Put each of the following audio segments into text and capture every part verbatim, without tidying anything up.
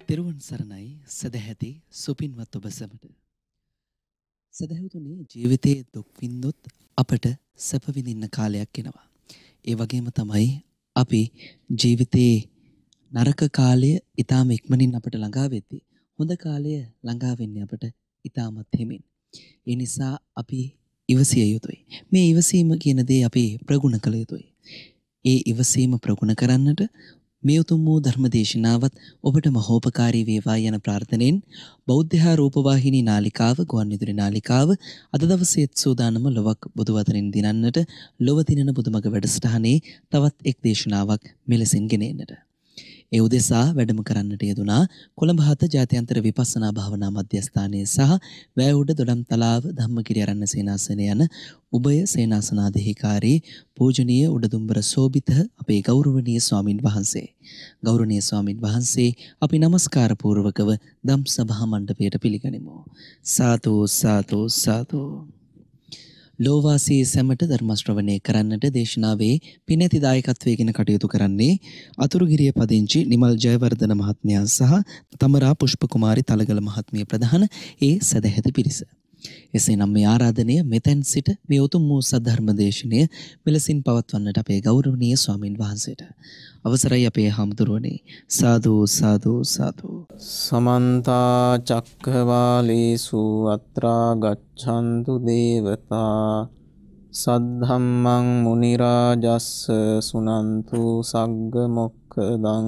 තෙරුවන් සරණයි සදැහැති සුපින්වත් ඔබ සැමට. සදැහැවතුනි, ජීවිතයේ දුක් විඳොත් අපට සැප විඳින්න කාලයක් එනවා. ඒ වගේම තමයි අපි ජීවිතයේ නරක කාලය ඊටාම ඉක්මනින් අපට ළඟා වෙද්දී හොඳ කාලය ළඟා වෙන්නේ අපට ඊටාමත් හිමින්. ඒ නිසා අපි ඉවසිය යුතුයි. මේ ඉවසීම කියන දේ අපි ප්‍රගුණ කළ යුතුයි. ඒ ඉවසීම ප්‍රගුණ කරන්නට මේ උතුම් වූ ධර්ම දේශනාවත් ඔබට මහෝපකාරී වේවා යන ප්‍රාර්ථනෙන් බෞද්ධ රූපවාහිනී නාලිකාව ගුවන්විදුලි නාලිකාව අද දවසේ සූදානම ලොවක් බුදු වදනින් දිනන්නට ලොව දිනන බුදුමග වැඩසටහනේ තවත් එක් දේශනාවක් මෙලෙසින් ගෙනෙන්නට. ඒ උදෙසා වැඩම කරන්නට යෙදුනා කොළඹ හත ජාත්‍යන්තර විපස්සනා භාවනා මධ්‍යස්ථානයේ සහ වැෑඋඩ දොඩම්තලාව ධම්මගිරි ආරණ්‍ය සේනාසනය යන උභය සේනාසනාධිකාරී පූජනීය උඩදුම්බර සෝබිත අපේ ගෞරවනීය ස්වාමින් වහන්සේ. ගෞරවනීය ස්වාමින් වහන්සේ අපි নমස්කාර පූර්වකව ධම් සභා මණ්ඩපයට පිළිගනිමු. සාදු සාදු සාදු. ලෝවාසී සැමට ධර්ම ශ්‍රවණය කරන්නට දේශනාවේ පිනැති දායකත්වයෙන් කටයුතු කරන්නේ අතුරුගිරිය පදිංචි නිමල් ජයවර්ධන මහත්මයා සහ තමරා පුෂ්ප කුමාරි තලගල මහත්මිය ප්‍රධාන ඒ සදැහැති පිරිස. එසේනම් මේ ආරාධනය මෙතෙන් සිට මේ උතුම් වූ සද්ධර්ම දේශනය මෙලෙසින් පවත්වන්නට අපේ ගෞරවනීය ස්වාමින් වහන්සේට අවසරයි අපේ හාමුදුරුවනේ. සාදු සාදු සාදු. සමන්ත චක්කවාලේසු අත්‍රා ගච්ඡන්තු දේවතා සද්ධම්මං මුනි රාජස්ස සුනන්තු සග්ග මොක්ඛදං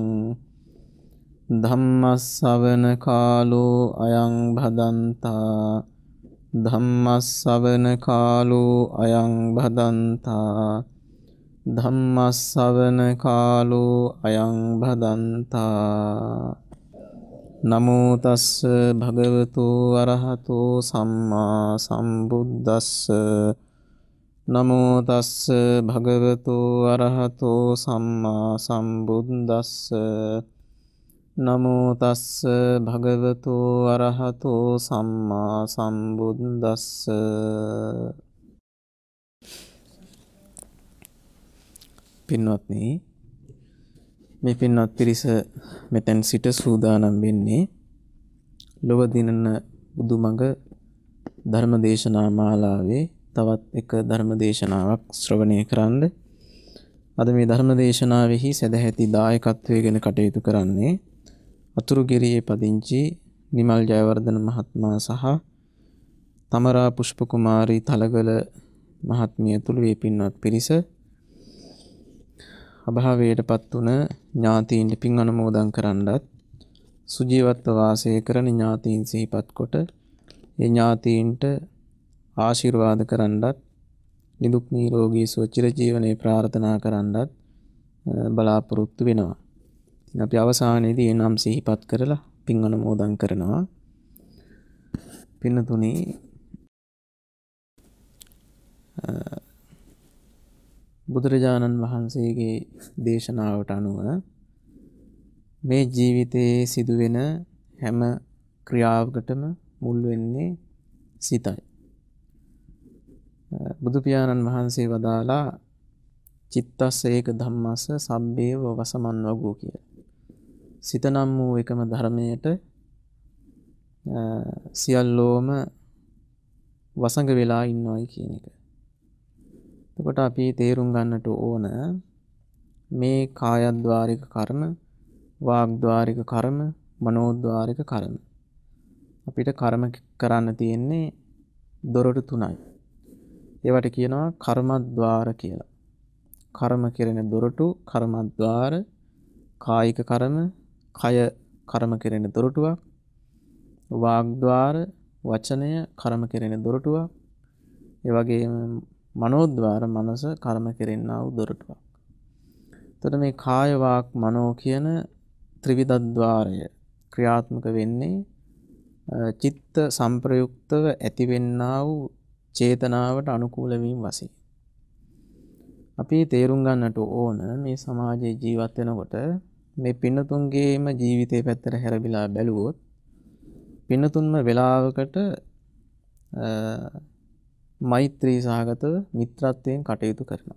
ධම්මස්සවන කාලෝ අයං භදන්තා ධම්මස්සවන කාලෝ අයං භදන්තා ධම්මස්සවන කාලෝ අයං භදන්තා. නමෝ තස්ස භගවතු අරහතෝ සම්මා සම්බුද්දස්ස නමෝ තස්ස භගවතු අරහතෝ සම්මා සම්බුද්දස්ස නමෝ තස්ස භගවතු අරහතෝ සම්මා සම්බුද්දස්ස. පින්වත්නි, මේ පින්වත් පිරිස මෙතෙන් සිට සූදානම් වෙන්නේ ලොව දිනන බුදුමඟ ධර්ම දේශනා මාලාවේ තවත් එක ධර්ම දේශනාවක් ශ්‍රවණය කරන්න. අද මේ ධර්ම දේශනාවෙහි සදැහැති දායකත්වයෙන් කටයුතු කරන්නේ අතුරුගිරියේ පදිංචි නිමල් ජයවර්ධන මහත්මයා සහ තමරා පුෂ්ප කුමාරි තලගල මහත්මිය තුළු මේ පින්වත් පිරිස. අභාවයට පත් වුණ ඥාතීන්ට පින් අනුමෝදන් කරන්නත් සුජීවත්ව වාසය කරන ඥාතීන් සිහිපත් කොට ඒ ඥාතීන්ට ආශිර්වාද කරන්නත් නිදුක් නිරෝගී සුව චිරජීවනයේ ප්‍රාර්ථනා කරන්නත් බලාපොරොත්තු වෙනවා. ඉතින් අපි අවසානයේදී ඒ නම් සිහිපත් කරලා පින් අනුමෝදන් කරනවා. පින්නතුනි, බුදුරජාණන් වහන්සේගේ දේශනාවට අනුව මේ ජීවිතයේ සිදුවෙන හැම ක්‍රියාවකටම මුල් වෙන්නේ සිතයි. බුදු පියාණන් වහන්සේ වදාලා චිත්තස්ස ඒක ධම්මස්ස සබ්බේව වසමන් වගෝ කියලා. සිත නම් වූ එකම ධර්මයට සියල්ලෝම වසඟ වෙලා ඉන්නවයි කියන එක. එතකොට අපි තේරුම් ගන්නට ඕන මේ කායද්වාරික කර්ම, වාග්ද්වාරික කර්ම, මනෝද්වාරික කර්ම. අපිට කර්ම කරන්න තියෙන්නේ දොරටු තුනයි. ඒවට කියනවා කර්මද්වාර කියලා. කර්ම කෙරෙන දොරටු කර්මද්වාර, කායික කර්ම, කය කර්ම කෙරෙන දොරටුවක්, වාග්ද්වාර වචනය කර්ම කෙරෙන දොරටුවක්, ඒ වගේම මනෝද්වාර මනස කර්ම කෙරෙන්නා වූ දොරටුවක්. එතකොට මේ කාය වාක් මනෝ කියන ත්‍රිවිධද්වාරය ක්‍රියාත්මක වෙන්නේ චිත්ත සංප්‍රයුක්තව ඇතිවෙන්නා වූ චේතනාවට අනුකූල වීම වශයෙන්. අපි තේරුම් ගන්නට ඕන මේ සමාජයේ ජීවත් වෙනකොට මේ පින්නතුන්ගේම ජීවිතේ පැත්තට හැරවිලා බැලුවොත් පින්නතුන්ම වෙලාවකට මෛත්‍රී සහගතව මිත්‍රත්වයෙන් කටයුතු කරනවා.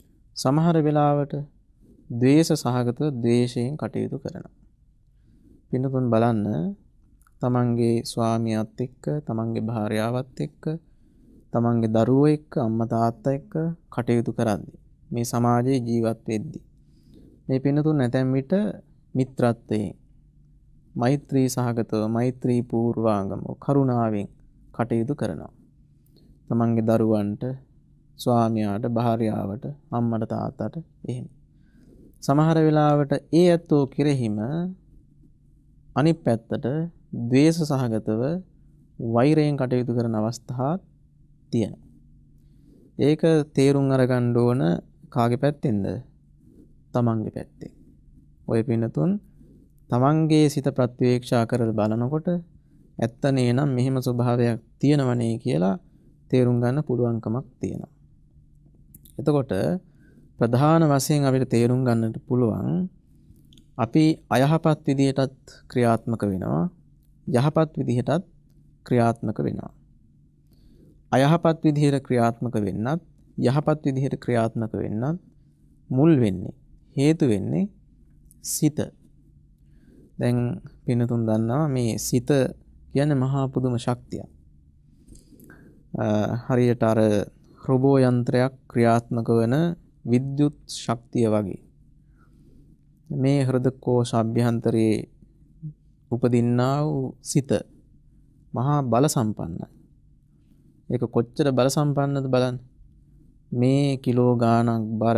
සමහර වෙලාවට ද්වේෂ සහගතව ද්වේෂයෙන් කටයුතු කරනවා. පින්නතුන් බලන්න තමන්ගේ ස්වාමියාත් එක්ක තමන්ගේ භාර්යාවත් එක්ක තමන්ගේ දරුවෝ එක්ක අම්මා තාත්තා එක්ක කටයුතු කරද්දී මේ සමාජයේ ජීවත් වෙද්දී මේ පින්නතුන් නැතැම් විට මිත්‍රත්වයෙන් මෛත්‍රී සහගතව මෛත්‍රී පූර්වාංගම කරුණාවෙන් කටයුතු කරනවා. තමන්ගේ දරුවන්ට ස්වාමියාට භාර්යාවට අම්මට තාත්තට එහෙම. සමහර වෙලාවට ඒ ඇත්තෝ කෙරෙහිම අනිත් පැත්තට ද්වේෂ සහගතව වෛරයෙන් කටයුතු කරන අවස්ථාත් තියෙනවා. ඒක තේරුම් අරගන්න ඕන කාගේ පැත්තෙන්ද? තමන්ගේ පැත්තෙන්. ඔය පින්නතුන් තමන්ගේ සිත ප්‍රත්‍යවේක්ෂා කරලා බලනකොට ඇත්ත නේනම් මෙහෙම ස්වභාවයක් තියෙනවනේ කියලා තේරුම් ගන්න පුළුවන්කමක් තියෙනවා. එතකොට ප්‍රධාන වශයෙන් අපිට තේරුම් ගන්නට පුළුවන් අපි අයහපත් විදිහටත් ක්‍රියාත්මක වෙනවා යහපත් විදිහටත් ක්‍රියාත්මක වෙනවා. අයහපත් විදිහට ක්‍රියාත්මක වෙන්නත් යහපත් විදිහට ක්‍රියාත්මක වෙන්නත් මුල් වෙන්නේ හේතු වෙන්නේ සිත. දැන් පින්නතුන් දන්නවා මේ සිත කියන්නේ මහා පුදුම ශක්තියක්. හරියට අර රොබෝ යන්ත්‍රයක් ක්‍රියාත්මක වන විද්‍යුත් ශක්තිය වගේ. මේ හෘද කෝෂ අභ්‍යන්තරයේ උපදින්නා වූ සිත මහා බල සම්පන්නයි. ඒක කොච්චර බල සම්පන්නද බලන්න. මේ කිලෝ ගාණක් බර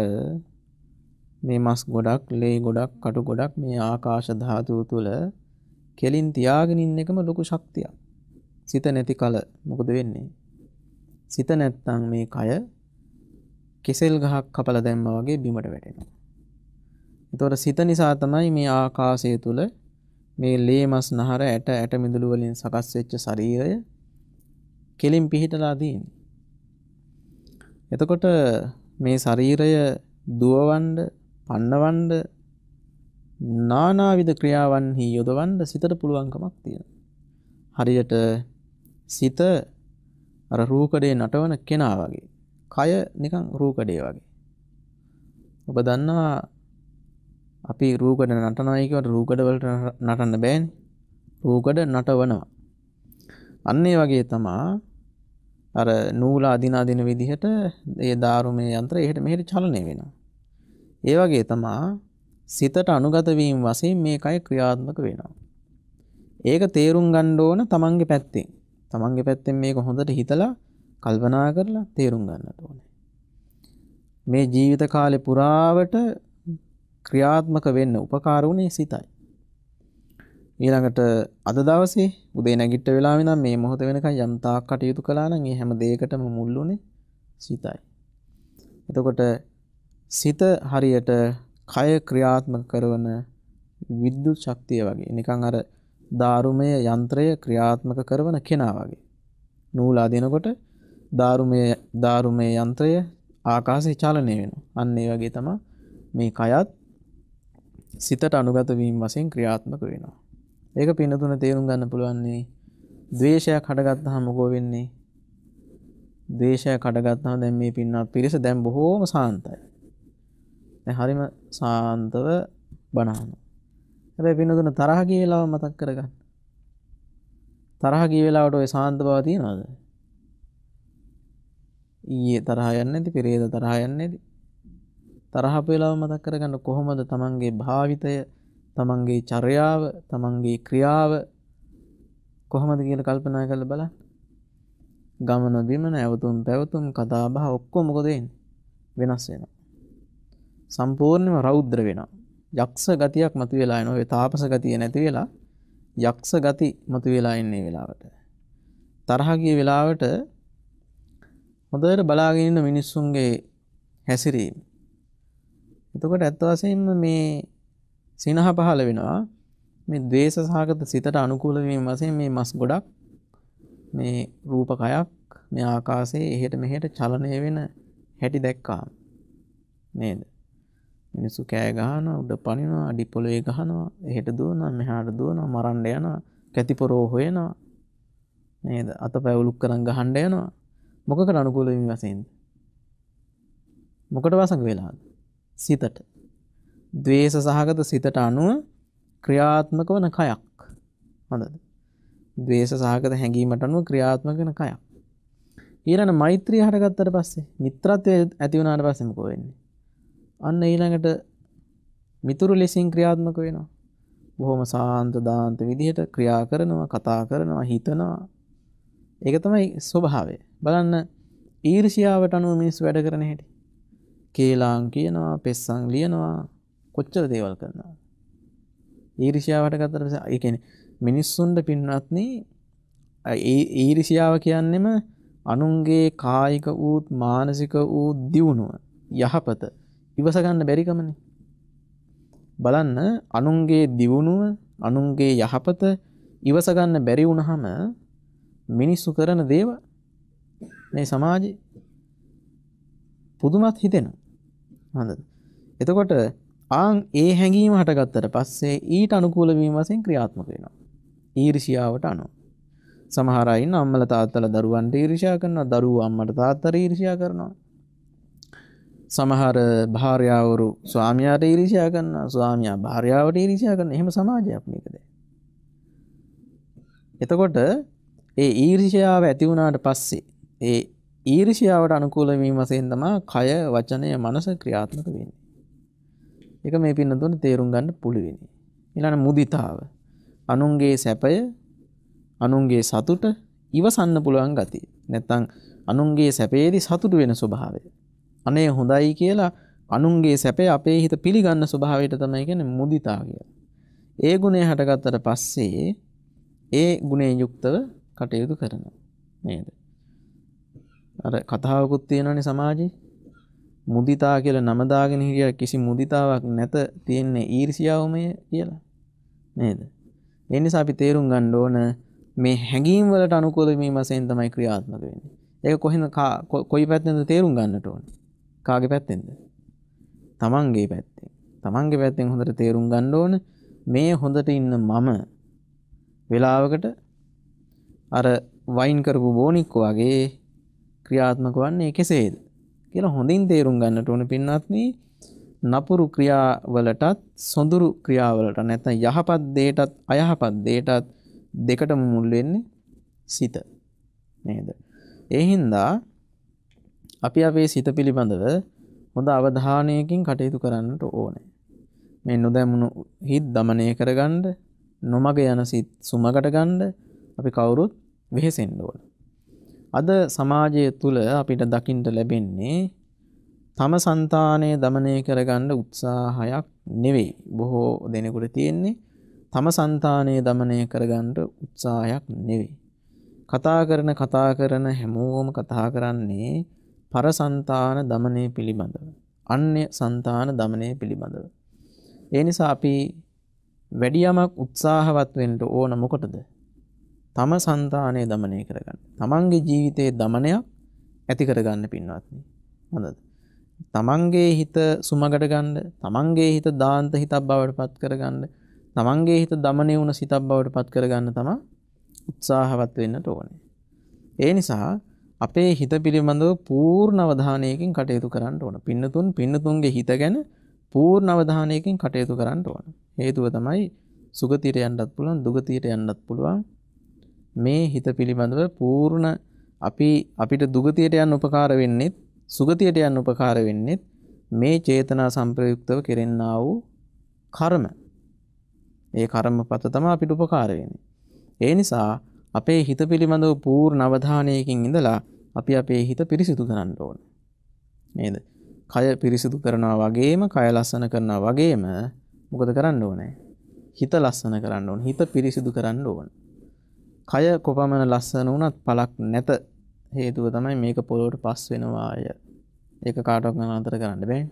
මේ මස් ගොඩක්, ලේ ගොඩක්, කටු ගොඩක් මේ ආකාශ ධාතුව තුල කෙලින් තියාගෙන ඉන්න එකම ලොකු ශක්තියක්. සිත නැති කල මොකද වෙන්නේ? සිත නැත්තම් මේ කය කෙසෙල් ගහක් කපලා දැම්මා වගේ බිමට වැටෙනවා. ඒතකොට සිත නිසා තමයි මේ ආකාශය තුල මේ ලේ මස් නහර ඇට ඇට මිදුළු වලින් සකස් වෙච්ච ශරීරය කෙලින් පිහිටලා තියෙන්නේ. එතකොට මේ ශරීරය දුවවන්න, පන්නවන්න නානාවිධ ක්‍රියාවන්හි යොදවන්න සිතට පුළුවන්කමක් තියෙනවා. හරියට සිත අර රූකඩේ නටවන කෙනා වගේ. කය නිකන් රූකඩේ වගේ. ඔබ දන්නවා අපි රූකඩ නටනවායි කියවට රූකඩ වලට නටන්න බෑනේ. රූකඩ නටවනවා. අන්න ඒ වගේ තමයි අර නූල අදින අදින විදිහට ඒ දාරුමේ යන්ත්‍රය එහෙට මෙහෙට චලනය වෙනවා. ඒ වගේ තමයි සිතට අනුගත වීම වශයෙන් මේ කය ක්‍රියාත්මක වෙනවා. ඒක තේරුම් ගන්න ඕන තමන්ගේ පැත්තෙන්. තමන්ගේ පැත්තෙන් මේක හොඳට හිතලා කල්පනා කරලා තේරුම් ගන්නට ඕනේ. මේ ජීවිත කාලේ පුරාවට ක්‍රියාත්මක වෙන්න උපකාර වුණේ සිතයි. ඊළඟට අද දවසේ උදේ නැගිට වෙලාවෙ ඉඳන් මේ මොහොත වෙනකන් යම් තාක් කටයුතු කළා නම් ඒ හැම දෙයකටම මුල් උනේ සිතයි. එතකොට සිත හරියට කය ක්‍රියාත්මක කරන විද්‍යුත් ශක්තිය වගේ. නිකන් අර දාරුමය යන්ත්‍රය ක්‍රියාත්මක කරන කෙනා වගේ. නූල අදිනකොට දාරුමය දාරුමය යන්ත්‍රය ආකාශයේ චලනය වෙනවා. අන්න ඒ වගේ තමයි මේ කයත් සිතට අනුගත වීම වශයෙන් ක්‍රියාත්මක වෙනවා. ඒක පින්නතුන තේරුම් ගන්න පුළුවන් නේ. ද්වේෂයක් හටගත්තාම මොකෝ වෙන්නේ? ද්වේෂයක් හටගත්තාම දැන් මේ පින්නත් පිරිස දැන් බොහෝම සාන්තයි. දැන් හරිම සාන්තව බනහනවා. හැබැයි පින්නතුන තරහ ගිය වෙලාව මතක් කරගන්න. තරහ ගිය වෙලාවට ඔය සාන්ත බව තියනවද? ඊයේ තරහ යන්නේ නැති, පෙරේද තරහ යන්නේ නැති. තරහ වෙලාව මතක් කරගන්න කොහොමද තමන්ගේ භාවිතය, තමන්ගේ චර්යාව, තමන්ගේ ක්‍රියාව කොහොමද කියලා කල්පනා කරලා බලන්න. ගමන බිමන ඇවතුම් පැවතුම් කතා බහ ඔක්කොම මොකද වෙන්නේ? වෙනස් වෙනවා. සම්පූර්ණයෙන්ම රෞද්‍ර වෙනවා. යක්ෂ ගතියක් මතුවලා එනවා. ඒ තාපස ගතිය නැති වෙලා යක්ෂ ගති මතුවලා ඉන්නේ වෙලාවට. තරහ ගිය වෙලාවට හොඳට බලාගෙන ඉන්න මිනිස්සුන්ගේ හැසිරීම. එතකොට ඇත්ත වශයෙන්ම මේ සිනහ පහළ වෙනවා. මේ ද්වේෂ සහගත සිතට අනුකූල වීම වශයෙන් මේ මස් ගොඩක් මේ රූපකයක් මේ ආකාශයේ එහෙට මෙහෙට චලනය වෙන හැටි දැක්කාම නේද? මිනිස්සු කෑ ගහනවා, උඩ පනිනවා, අඩි පොළවේ ගහනවා, එහෙට දුවනවා, මෙහාට දුවනවා, මරන්න යනවා, කැතිපොරෝ හොයනවා නේද? අතපය උලුක් කරන් ගහන්න යනවා. මොකකට අනුකූල වීම වශයෙන්ද? මොකට වසඟ වෙලාද? සිතට. ද්වේෂ සහගත සිතට අනුව ක්‍රියාත්මක වන කයක්. හොඳද? ද්වේෂ සහගත හැඟීමට අනුව ක්‍රියාත්මක වෙන කයක්. ඊළඟ මෛත්‍රිය හටගත්තට පස්සේ මිත්‍රත්වය ඇති වුණාට පස්සේ මොකෝ වෙන්නේ? අන්න ඊළඟට මිතුරු ලෙසින් ක්‍රියාත්මක වෙනවා. බොහොම සාන්ත දාන්ත විදිහට ක්‍රියා කරනවා, කතා කරනවා, හිතනවා. ඒක තමයි ස්වභාවය. බලන්න ඊර්ෂ්‍යාවට අනුව මිනිස්සු වැඩ කරන හැටි. කේලාම් කියනවා, පෙස්සම් ලියනවා, කොච්චර දේවල් කරනවා. ඊර්ෂ්‍යාවට ගත්තට පස්සේ ඒ කියන්නේ මිනිස්සුන්ට පින්වත්නි ඒ ඊර්ෂ්‍යාව කියන්නේම අනුන්ගේ කායික වූත් මානසික වූ දියුණුව යහපත ඉවස ගන්න බැරි කමනේ. බලන්න අනුන්ගේ දියුණුව අනුන්ගේ යහපත ඉවස ගන්න බැරි වුණාම මිනිස්සු කරන දේව මේ සමාජේ පුදුමත් හිතෙනවා. හොඳද? එතකොට ආන් ඒ හැඟීම හටගත්තට පස්සේ ඊට අනුකූල වීම වශයෙන් ක්‍රියාත්මක වෙනවා. ඊර්ෂ්‍යාවට අනුව. සමහර අය ඉන්න අම්මලා තාත්තලා දරුවන්ට ඊර්ෂ්‍යා කරනවා, දරුවෝ අම්මට තාත්තට ඊර්ෂ්‍යා කරනවා. සමහර භාර්යාවරු ස්වාමියාට ඊර්ෂ්‍යා කරනවා, ස්වාමියා භාර්යාවට ඊර්ෂ්‍යා කරනවා. එහෙම සමාජයක් මේක දැන්. එතකොට ඒ ඊර්ෂ්‍යාව ඇති වුණාට පස්සේ ඒ ඊර්ෂ්‍යාවට අනුකූල වීම වශයෙන් තමයි කය, වචනය, මනස ක්‍රියාත්මක වෙන්නේ. ඒක මේ පින්නතුන් තේරුම් ගන්න පුළුවන්. ඊළඟ මුදිතාව. අනුන්ගේ සැපය, අනුන්ගේ සතුට ඉවසන්න පුළුවන් ගතිය. නැත්තම් අනුන්ගේ සැපේදී සතුටු වෙන ස්වභාවය. අනේ හොඳයි කියලා අනුන්ගේ සැපේ අපේ හිත පිළිගන්න ස්වභාවයට තමයි කියන්නේ මුදිතා කියලා. ඒ ගුණය හටගත්තට පස්සේ ඒ ගුණයෙන් යුක්තව කටයුතු කරනවා. නේද? අර කතාවකුත් තියෙනවානේ සමාජේ. මුදිතා කියලා නම දාගෙන හිටිය කිසි මුදිතාවක් නැත තියෙන්නේ ඊර්ෂ්‍යාවමය කියලා. නේද? ඒ නිසා අපි තේරුම් ගන්න ඕන මේ හැඟීම් වලට අනුකූල වීම වශයෙන් තමයි ක්‍රියාත්මක වෙන්නේ. ඒක කොහෙන්ද කොයි පැත්තෙන්ද තේරුම් ගන්නට ඕනේ? කාගේ පැත්තෙන්ද? තමන්ගේ පැත්තෙන්. තමන්ගේ පැත්තෙන් හොඳට තේරුම් ගන්න ඕන මේ හොඳට ඉන්න මම වෙලාවකට අර වයින් කරපු බෝනික්කෝ වගේ ක්‍රියාත්මක වන්නේ කෙසේද කියලා හොඳින් තේරුම් ගන්නට ඕන පින්වත්නි. නපුරු ක්‍රියාවලටත් සොඳුරු ක්‍රියාවලට නැත්නම් යහපත් දෙයටත් අයහපත් දෙයටත් දෙකටම මුල් වෙන්නේ සිත. නේද? ඒ හින්දා අපි අපේ සිත පිළිබඳව හොඳ අවධානයකින් කටයුතු කරන්නට ඕනේ. මේ නොදැමුණු හිත් দমনය කරගන්න, නොමග යන සිත් සුමගට ගන්න අපි කවුරුත් වෙහෙසෙන්න ඕන. අද සමාජය තුල අපිට දකින්න ලැබෙන්නේ තම సంతානය দমনය කරගන්න උත්සාහයක් නෙවෙයි. බොහෝ දෙනෙකුට තියෙන්නේ තම సంతානය দমনය කරගන්න උත්සාහයක් නෙවෙයි. කතා කරන කතා කරන හැමෝම කතා කරන්නේ පර సంతාන দমনය පිළිබඳව. අන්‍ය సంతාන দমনය පිළිබඳව. ඒ නිසා අපි වැඩි යමක් උත්සාහවත් වෙන්න ඕන මොකටද? තම సంతානය দমনය කරගන්න. තමන්ගේ ජීවිතයේ দমনයක් ඇති කරගන්න පින්වත්නි. හොඳද? තමන්ගේ හිත සුමගට ගන්න, තමන්ගේ හිත දාන්ත හිතක් බවට පත් කරගන්න, තමන්ගේ හිත দমনය වුණ සිතක් බවට පත් කරගන්න තමයි උත්සාහවත් වෙන්නට ඕනේ. ඒ නිසා අපේ හිත පිළිබඳව පූර්ණ අවධානයකින් කටයුතු කරන්න ඕන. පින්නතුන් පින්නතුන්ගේ හිත ගැන පූර්ණ අවධානයකින් කටයුතු කරන්න ඕන. හේතුව තමයි සුගතියට යන්නත් පුළුවන්, දුගතියට යන්නත් පුළුවන්. මේ හිත පිළිබඳව පූර්ණ අපි අපිට දුගතියට යන්න උපකාර වෙන්නේ, සුගතියට යන්න උපකාර වෙන්නේ මේ චේතනා සංප්‍රයුක්තව කෙරෙන්නා වූ කර්ම. ඒ කර්මපත තමයි අපිට උපකාර වෙන්නේ. ඒ නිසා අපේ හිත පිළිබඳව පූර්ණ අවධානයකින් ඉඳලා අපි අපේ හිත පිරිසිදු කරන්න ඕන. නේද? කය පිරිසිදු කරනවා වගේම, කය ලස්සන කරනවා වගේම මොකද කරන්න ඕනේ? හිත ලස්සන කරන්න ඕන. හිත පිරිසිදු කරන්න ඕන. කය කොපමණ ලස්සන වුණත් පළක් නැත. හේතුව තමයි මේක පොළොවට පස් වෙනවාය. ඒක කාටවත් නතර කරන්න බෑනේ.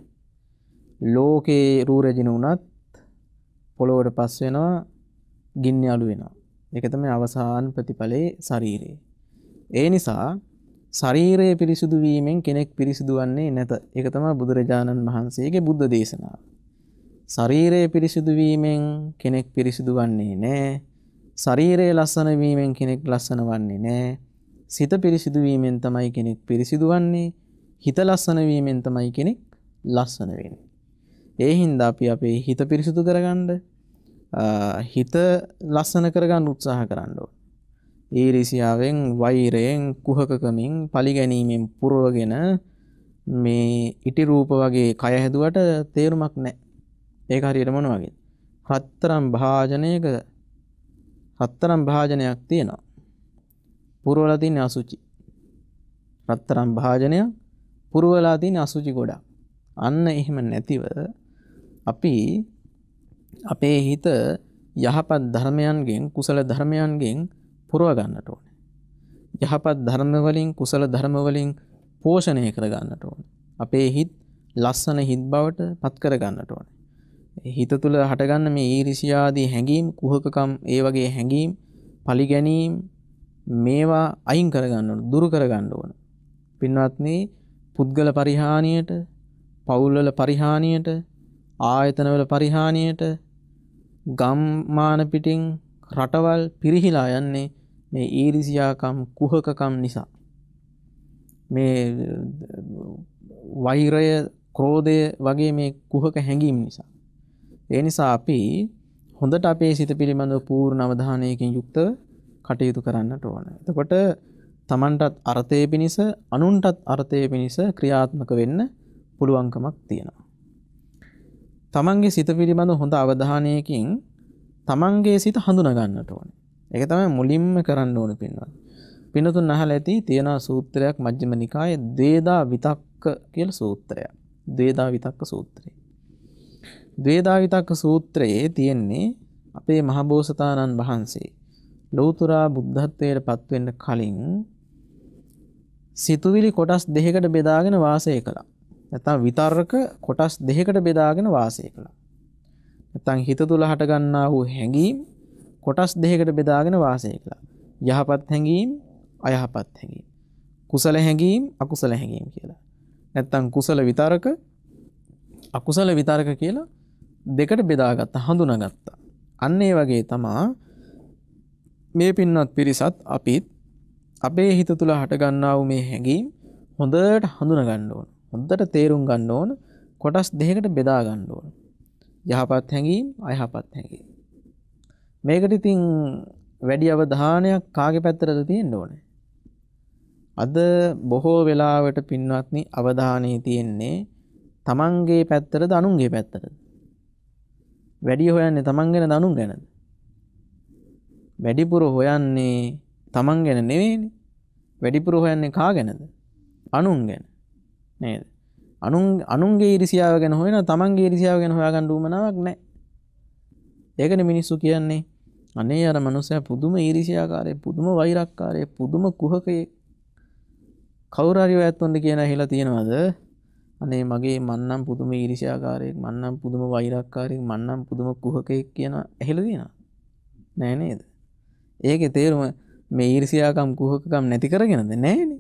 ලෝකේ රූ රැජින වුණත් පොළොවට පස් වෙනවා, ගින්න අළු වෙනවා. ඒක තමයි අවසාන ප්‍රතිඵලයේ ශරීරය. ඒ නිසා ශරීරය පිරිසිදු වීමෙන් කෙනෙක් පිරිසිදු වන්නේ නැත. ඒක තමයි බුදුරජාණන් වහන්සේගේ බුද්ධ දේශනාව. ශරීරය පිරිසිදු වීමෙන් කෙනෙක් පිරිසිදු වන්නේ නැහැ. ශරීරය ලස්සන වීමෙන් කෙනෙක් ලස්සන වන්නේ නැහැ. සිත පිරිසිදු වීමෙන් තමයි කෙනෙක් පිරිසිදු වන්නේ. හිත ලස්සන වීමෙන් තමයි කෙනෙක් ලස්සන වෙන්නේ. ඒ හින්දා අපි අපේ හිත පිරිසිදු කරගන්න, හිත ලස්සන කරගන්න උත්සාහ කරන්න ඕන. ඊර්ෂ්‍යාවෙන්, වෛරයෙන්, කුහකකමින්, පරිගැනීමෙන් පුරවගෙන මේ ඉටි රූප වගේ කය හැදුවට තේරුමක් නැහැ. ඒක හරියට මොන වගේද? හතරම් භාජනයක හතරම් භාජනයක් තියෙනවා. පුරවලා තියෙන අසුචි. හතරම් භාජනයක් පුරවලා තියෙන අසුචි ගොඩක්. අන්න එහෙම නැතිව අපි අපේ හිත යහපත් ධර්මයන්ගෙන්, කුසල ධර්මයන්ගෙන් පුරව ගන්නට ඕනේ. යහපත් ධර්ම වලින්, කුසල ධර්ම වලින් පෝෂණය කර ගන්නට ඕනේ. අපේ හිත ලස්සන හිත් බවට පත් කර ගන්නට ඕනේ. හිත තුළ හටගන්න මේ ඊර්ෂ්‍යාදී හැඟීම්, කුහකකම්, ඒ වගේ හැඟීම්, පරිගැනීම් මේවා අයින් කර ගන්න ඕන, දුරු කර ගන්න ඕන. පින්වත්නි, පුද්ගල පරිහානියට, පවුල් වල පරිහානියට, ආයතන වල පරිහානියට, ගම්මාන පිටින් රටවල් පිරිහිලා යන්නේ මේ ඊර්ෂ්‍යාකම්, කුහකකම් නිසා. මේ වෛරය, ක්‍රෝධය වගේ මේ කුහක හැඟීම් නිසා. ඒ නිසා අපි හොඳට අපේ සිත පිළිබඳව පූර්ණ අවධානයකින් යුක්තව කටයුතු කරන්නට ඕන. එතකොට තමන්ටත් අර්ථය පිණිස, අනුන්ටත් අර්ථය පිණිස ක්‍රියාත්මක වෙන්න පුළුවන්කමක් තියෙනවා. තමන්ගේ සිත පිළිබඳව හොඳ අවධානයකින් තමන්ගේ සිත හඳුනා ගන්නට ඕනේ. ඒක තමයි මුලින්ම කරන්න ඕනේ පින්වත්. පින්නතුන් අහලා ඇති තියෙන සූත්‍රයක් මජ්ක්‍ධිම නිකායේ ද්වේදා විතක්ක කියලා සූත්‍රයක්. ද්වේදා විතක්ක සූත්‍රය. ද්වේදා විතක්ක සූත්‍රයේ තියෙන්නේ අපේ මහබෝසතාණන් වහන්සේ ලෞතුරා බුද්ධත්වයට පත් වෙන්න කලින් සිතුවිලි කොටස් දෙකකට බෙදාගෙන වාසය කළා. නැත්නම් විතර්ක කොටස් දෙකකට බෙදාගෙන වාසය කළා. නැත්නම් හිත තුළ හට ගන්නා වූ හැඟීම් කොටස් දෙකකට බෙදාගෙන වාසය කළා. යහපත් හැඟීම්, අයහපත් හැඟීම්. කුසල හැඟීම්, අකුසල හැඟීම් කියලා. නැත්නම් කුසල විතර්ක, අකුසල විතර්ක කියලා දෙකට බෙදාගත්තා, හඳුනාගත්තා. අන්න ඒ වගේ තමයි මේ පින්වත් පිරිසත් අපිත් අපේ හිත තුළ හට ගන්නා වූ මේ හැඟීම් හොඳට හඳුනා ගන්න ඕන. හොඳට තේරුම් ගන්න ඕන. කොටස් දෙකකට බෙදා ගන්න ඕන. යහපත් හැඟීම්, අයහපත් හැඟීම්. මේකට ඉතින් වැඩි අවධානයක් කාගේ පැත්තටද තියෙන්න ඕනේ? අද බොහෝ වෙලාවට පින්වත්නි අවධානය තියෙන්නේ තමන්ගේ පැත්තටද අනුන්ගේ පැත්තටද? වැඩි හොයන්නේ තමන් ගැනද අනුන් ගැනද? වැඩිපුර හොයන්නේ තමන් ගැන නෙවෙයිනේ. වැඩිපුර හොයන්නේ කා ගැනද? අනුන් ගැන. නේද? අනුන් අනුන්ගේ ඊර්ෂ්‍යාව ගැන හොයන තමන්ගේ ඊර්ෂ්‍යාව ගැන හොයාගන්න උවමනාවක් නැහැ. ඒකනේ මිනිස්සු කියන්නේ අනේ අර මනුස්සයා පුදුම ඊර්ෂ්‍යාකාරී, පුදුම වෛරක්කාරී, පුදුම කුහකයෙක්. කවුරු හරි ඔයත්ොන්ද කියන ඇහිලා තියෙනවද? අනේ මගේ මන්නම් පුදුම ඊර්ෂ්‍යාකාරයෙක්, මන්නම් පුදුම වෛරක්කාරයෙක්, මන්නම් පුදුම කුහකයෙක් කියන ඇහිලා තියෙනවද? නෑ නේද? ඒකේ තේරුම මේ ඊර්ෂ්‍යාකම්, කුහකකම් නැති කරගෙනද? නෑනේ.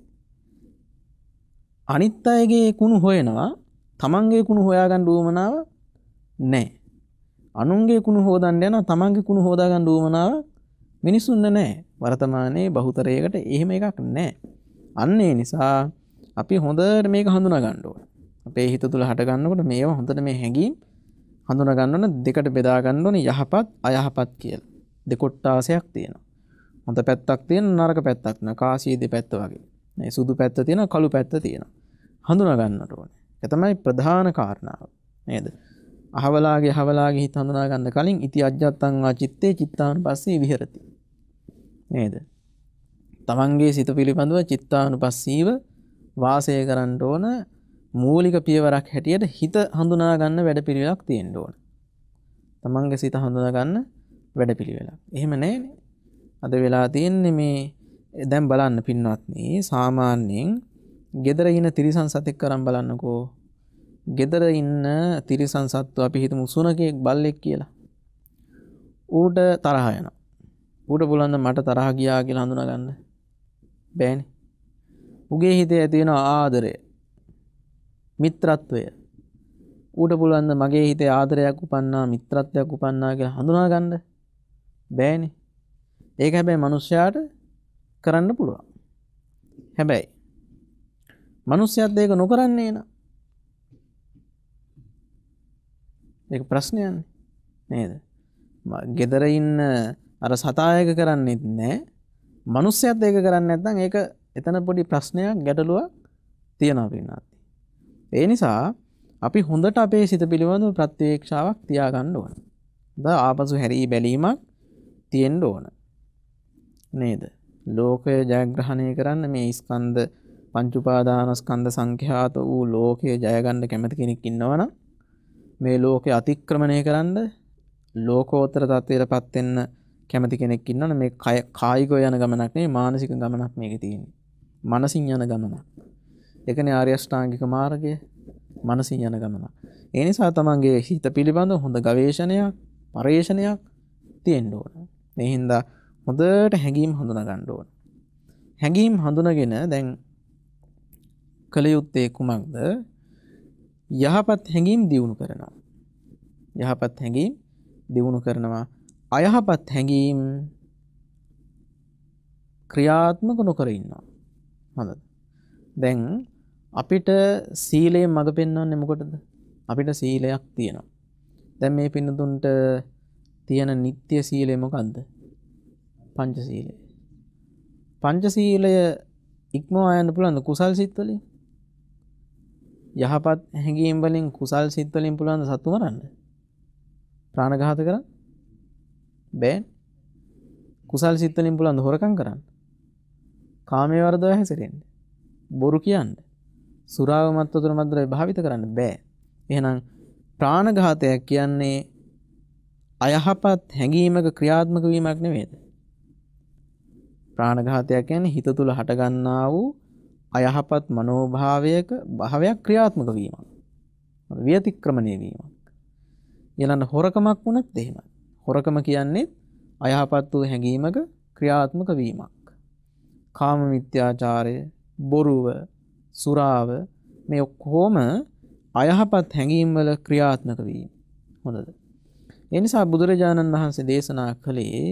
අනිත් අයගේ කුණු හොයනවා, තමන්ගේ කුණු හොයාගන්න උවමනාව නෑ. අනුන්ගේ කුණු හොදන්න යනවා, තමන්ගේ කුණු හොදාගන්න උවමනාව මිනිසුන්ට නෑ. වර්තමානයේ බහුතරයකට එහෙම එකක් නෑ. අන්න ඒ නිසා අපි හොඳට මේක හඳුනා ගන්න ඕන. අපේ හිත තුළ හට ගන්නකොට මේවා හොඳට මේ හැඟීම් හඳුනා ගන්න ඕන. දෙකට බෙදා ගන්න ඕනේ, යහපත්, අයහපත් කියලා. දෙකොට්ටාසයක් තියෙනවා. හොඳ පැත්තක් තියෙන, නරක පැත්තක් තියෙනවා. කාසිය දෙපැත්ත වගේ. මේ සුදු පැත්ත තියෙනවා, කළු පැත්ත තියෙනවා. හඳුනා ගන්නට ඕනේ. ඒ තමයි ප්‍රධාන කාරණාව. නේද? අහවලාගේ අහවලාගේ හිත හඳුනා ගන්න කලින් ඉති අජ්ජත්තං වා චිත්තේ චිත්තානුපස්සී විහෙරති. නේද? තමන්ගේ සිත පිළිබඳව චිත්තානුපස්සීව වාසය කරන්න ඕන. මූලික පියවරක් හැටියට හිත හඳුනා ගන්න වැඩපිළිවෙලක් තියෙන්න ඕන. තමන්ගේ සිත හඳුනා ගන්න වැඩපිළිවෙලක්. එහෙම නැහැනේ. අද වෙලා තියෙන්නේ මේ දැන් බලන්න පින්වත්නි, සාමාන්‍යයෙන් ගෙදර ඉන්න තිරිසන් සතෙක් කරන් බලන්නකෝ. ගෙදර ඉන්න තිරිසන් සත්තු අපි හිතමු සුනකෙක්, බල්ලෙක් කියලා. ඌට තරහ යනවා. ඌට පුළුවන් මට තරහ ගියා කියලා හඳුනා ගන්න බෑනේ. උගේ හිතේ ඇති වෙන ආදරය, මිත්‍රත්වය. ඌට පුළුවන් මගේ හිතේ ආදරයක් උපන්නා, මිත්‍රත්වයක් උපන්නා කියලා හඳුනා ගන්න බෑනේ. ඒක හැබැයි මනුස්සයාට කරන්න පුළුවන්. හැබැයි මනුස්සයත් ඒක නොකරන්නේ න ะ. ඒක ප්‍රශ්නයක්නේ නේද? ගෙදර ඉන්න අර සතායක කරන්නෙත් නැහැ. මනුස්සයත් ඒක කරන්නේ නැත්නම් ඒක එතන පොඩි ප්‍රශ්නයක් ගැටලුවක් තියෙනවා වෙනවා. ඒ නිසා අපි හොඳට අපේ සිත පිළිබඳව ප්‍රත්‍යක්ෂාවක් තියාගන්න ඕන. දා ආපසු හැරී බැලීමක් තියෙන්න ඕන. නේද? ලෝකය ජයග්‍රහණය කරන්න මේ ස්කන්ධ පංච උපාදානස්කන්ධ සංඛ්‍යාත වූ ලෝකය ජය ගන්න කැමති කෙනෙක් ඉන්නවනම් මේ ලෝකේ අතික්‍රමණය කරන්න ලෝකෝත්තර තත්ත්වයටපත් වෙන්න කැමති කෙනෙක් ඉන්නවනම් මේ කායිකව යන ගමනක් නෙවෙයි මානසික ගමනක් මේකේ තියෙන්නේ. මනසින් යන ගමනක්. ඒකනේ ආර්ය අෂ්ටාංගික මාර්ගය. මනසින් යන ගමනක්. ඒ නිසා තමන්ගේ හිත පිළිබඳව හොඳ ගවේෂණයක්, පරේක්ෂණයක් තියෙන්න ඕන. මේ හින්දා හොඳට හැඟීම් හඳුනා ගන්න ඕන. හැඟීම් හඳුනාගෙන දැන් කළ යුත්තේ කුමක්ද? යහපත් හැඟීම් දියුණු කරනවා. යහපත් හැඟීම් දියුණු කරනවා. අයහපත් හැඟීම් ක්‍රියාත්මක නොකර ඉන්නවා. හොඳද? දැන් අපිට සීලයෙන් මඟ පෙන්වන්නේ මොකටද? අපිට සීලයක් තියෙනවා. දැන් මේ පින්නතුන්ට තියෙන නිත්‍ය සීලය මොකද්ද? පංචශීලය. පංචශීලය ඉක්මවා යන්න පුළුවන්ද කුසල් සිත් වලින්? යහපත් හැඟීම් වලින් කුසල් සිත් වලින් පුළුවන් සතු මරන්න? ප්‍රාණඝාත කරන්න? බෑ. කුසල් සිත් වලින් පුළුවන් හොරකම් කරන්න? කාමයේ වර්ධව හැසිරෙන්න? බොරු කියන්න? සුරාව මත් වතුර මද්ද්‍රව්‍ය භාවිත කරන්න බෑ. එහෙනම් ප්‍රාණඝාතයක් කියන්නේ අයහපත් හැඟීමක ක්‍රියාත්මක වීමක් නෙවෙයිද? ප්‍රාණඝාතයක් කියන්නේ හිත තුළ හටගන්නා වූ අයහපත් මනෝභාවයක භාවයක් ක්‍රියාත්මක වීමක්. විතික්‍රමණය වීමක්. ඊළඟ හොරකමක් වුණත් එහෙමයි. හොරකම කියන්නේ අයහපත් වූ හැඟීමක ක්‍රියාත්මක වීමක්. කාම මිත්‍යාචාරය, බොරුව, සුරාව මේ ඔක්කොම අයහපත් හැඟීම් වල ක්‍රියාත්මක වීම. හොඳද? ඒ නිසා බුදුරජාණන් වහන්සේ දේශනා කළේ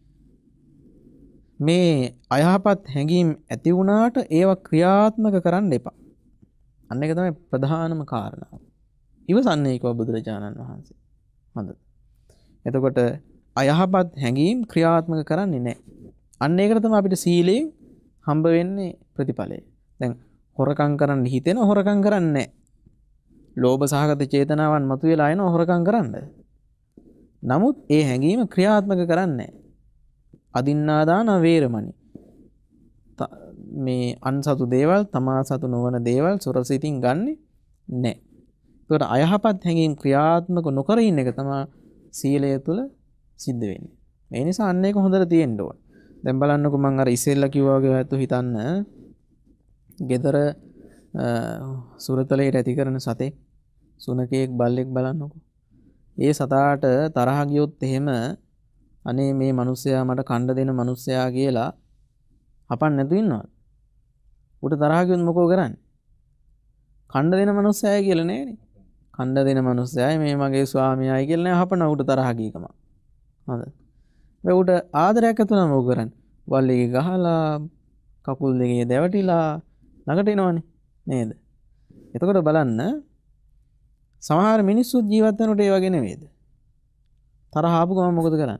මේ අයහපත් හැඟීම් ඇති වුණාට ඒවා ක්‍රියාත්මක කරන්න එපා. අන්න ඒක තමයි ප්‍රධානම කාරණාව. ඉවසන්නේ කව බුදුරජාණන් වහන්සේ. හොඳද? එතකොට අයහපත් හැඟීම් ක්‍රියාත්මක කරන්නේ නැහැ. අන්න ඒකට තමයි අපිට සීලයෙන් හම්බ වෙන්නේ ප්‍රතිඵලය. දැන් හොරකම් කරන්න හිතෙන හොරකම් කරන්නේ නැහැ. ලෝභ සහගත චේතනාවන් මතුවලා එන හොරකම් කරන්න. නමුත් ඒ හැඟීම ක්‍රියාත්මක කරන්නේ නැහැ. අදින්නාදාන වේරමණි. මේ අන්සතු දේවල්, තමා සතු නොවන දේවල් සුරසිතින් ගන්නෙ නැහැ. ඒකට අයහපත් හැඟීම් ක්‍රියාත්මක නොකර ඉන්න එක තමයි සීලය තුළ සිද්ධ වෙන්නේ. ඒ නිසා අන්න ඒක හොඳට තියෙන්න ඕන. දැන් බලන්නකෝ මම අර ඉස්සෙල්ලා කිව්වා වගේ අයත් හිතන්න ගෙදර සුරතලයට ඇති කරන සතෙක්, සුනකෙක්, බල්ලෙක් බලන්නකෝ. ඒ සතාට තරහ ගියොත් එහෙම අනේ මේ මිනිස්සයා මට කණ්ඩ දෙන මිනිස්සයා කියලා හපන්න නැතු ඉන්නවද? උට තරහ ගියොත් මොකෝ කරන්නේ? කණ්ඩ දෙන මිනිස්සයා කියලා නෑනේ. කණ්ඩ දෙන මිනිස්සයායි මේ මගේ ස්වාමියායි කියලා නෑ හපන උට තරහ ගියකම. හරිද? මේ උට ආදරයක් ඇතුණම මොකෝ කරන්නේ? වල්ලේ ගහලා කකුල් දෙකේ දැවටිලා ළඟට එනවනේ නේද? එතකොට බලන්න සමහර මිනිස්සු ජීවත් වෙනකොට ඒ වගේ නෙවෙයිද? තරහ ආපු ගමන් මොකද කරන්නේ?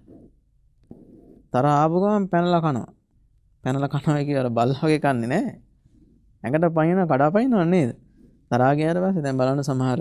තරහ ආපු ගමන් පැනලා කනවා. පැනලා කනවා කියලා බල්ලා වගේ කන්නේ නැහැ. ඇඟට පයින්න කඩාපයින්නව නේද? තරහා ගියාට පස්සේ දැන් බලන්න සමහර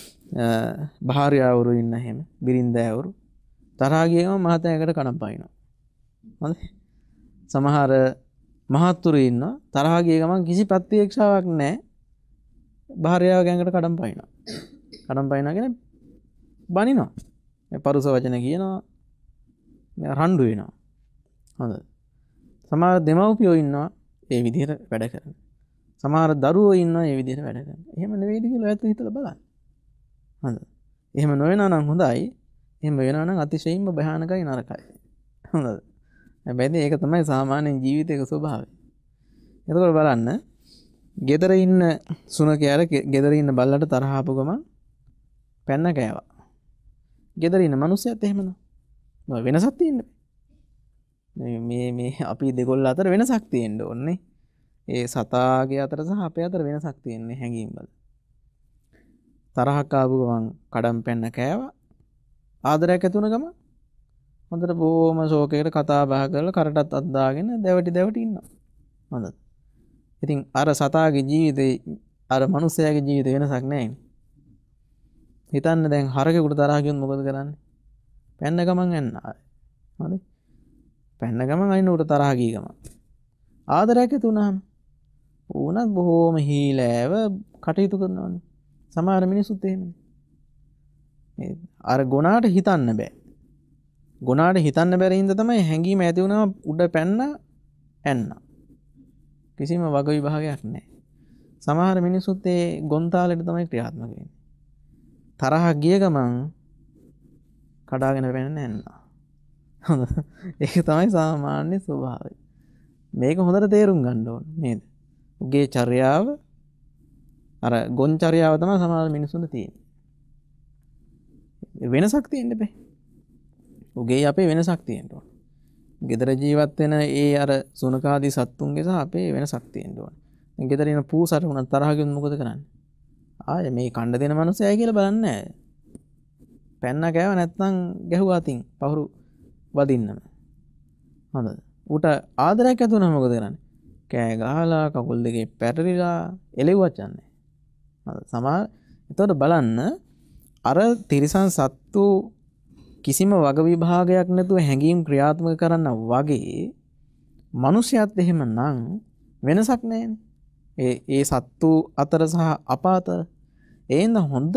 භාර්යාවරු ඉන්න හැම බිරින්දෑවරු තරහා ගිය ගමන් මහත ඇඟට කඩම් පයින්නවා. හරිද? සමහර මහත්තුරු ඉන්නවා තරහා ගිය ගමන් කිසි ප්‍රත්‍යක්ෂාවක් නැහැ. භාර්යාව ඇඟට කඩම් පයින්නවා. කඩම් පයින්නගෙන බනිනවා. මේ පරුස වචන කියනවා. මේ රණ්ඩු වෙනවා. හොඳයි. සමහර දෙමව්පියෝ ඉන්නවා ඒ විදිහට වැඩ කරන. සමහර දරුවෝ ඉන්නවා ඒ විදිහට වැඩ කරන. එහෙම නෙවෙයිද කියලා ඔයත් හිතලා බලන්න. හොඳයි. එහෙම නොවෙනා නම් හොඳයි. එහෙම වෙනවා නම් අතිශයින්ම භයානකයි නරකයි. හොඳයි. හැබැයි ඒක තමයි සාමාන්‍ය ජීවිතයක ස්වභාවය. එතකොට බලන්න ගෙදර ඉන්න සුනකයාට ගෙදර ඉන්න බල්ලට තරහ ආපු ගමන් පැන්න කෑවා. ගෙදර ඉන්න මිනිස්සුත් එහෙමද? වෙනසක් තියෙන්නේ. මේ මේ අපි දෙකොල්ල අතර වෙනසක් තියෙන්න ඕනේ. ඒ සතාගේ අතර සහ අපේ අතර වෙනසක් තියෙන්නේ හැංගීම් වල. තරහක් ආපු ගමන් කඩම් පැන්න කෑවා. ආදරයක් ඇති වුණ ගමන් හොඳට බොහොම ශෝකයකට කතා බහ කරලා කරටත් අද්දාගෙන දැවටි දැවටි ඉන්නවා. හොඳද? ඉතින් අර සතාගේ ජීවිතේ අර මනුස්සයාගේ ජීවිතේ වෙනසක් නැහැ. හිතන්න දැන් හරකෙකුට තරහ ගියොත් මොකද කරන්නේ? පැන්න ගමන් යන්න. හරි? පැන්න ගමන් අයින් උට තරහ ගිය ගමන්. ආදරයක් ඇති වුණාම ඌනත් බොහොම හීලෑව කටයුතු කරනවානේ. සමහර මිනිස්සුත් එහෙමනේ. අර ගුණාට හිතන්න බෑ. ගුණාට හිතන්න බැරි හින්දා තමයි හැංගීම ඇති වුණාම උඩ පැන්න ඇන්න. කිසිම වග විභාගයක් නැහැ. සමහර මිනිස්සුත් ඒ ගොන්තාලෙට තමයි ක්‍රියාත්මක වෙන්නේ. තරහ ගිය ගමන් කඩාගෙන පැන්න ඇන්න. හොඳ. ඒක තමයි සාමාන්‍ය ස්වභාවය. මේක හොඳට තේරුම් ගන්න ඕන නේද? උගේ චර්යාව අර ගොන් චර්යාව තමයි සමහර මිනිස්සුන්ට තියෙන්නේ. වෙනසක් තියෙන්න බෑ. උගේ අපේ වෙනසක් තියෙන්න ඕන. ගෙදර ජීවත් වෙන ඒ අර සුනකාදී සත්තුන්ගේ සහ අපේ වෙනසක් තියෙන්න ඕන. දැන් ගෙදර ඉන්න පූසට උනත් තරහ ගියොත් මොකද කරන්නේ? ආයේ මේ කණ්ඩ දෙන මනුස්සයයි කියලා බලන්නේ නැහැ. පැන්න කෑව නැත්නම් ගැහුවා තින් පහුරු වදින්නම. හොඳද? ඌට ආදරයක් ඇති වුණාම මොකද කරන්නේ? කෑ ගහලා කකුල් දෙකේ පැටලිලා එලෙව්වච්චන්නේ. හොඳ. සමහර එතකොට බලන්න අර තිරිසන් සත්තු කිසිම වග විභාගයක් නැතුව හැඟීම් ක්‍රියාත්මක කරන්න වගේ මිනිස්යාත් එහෙම නම් වෙනසක් නැහැනේ. ඒ ඒ සත්තු අතර සහ අප අතර ඒන හොඳ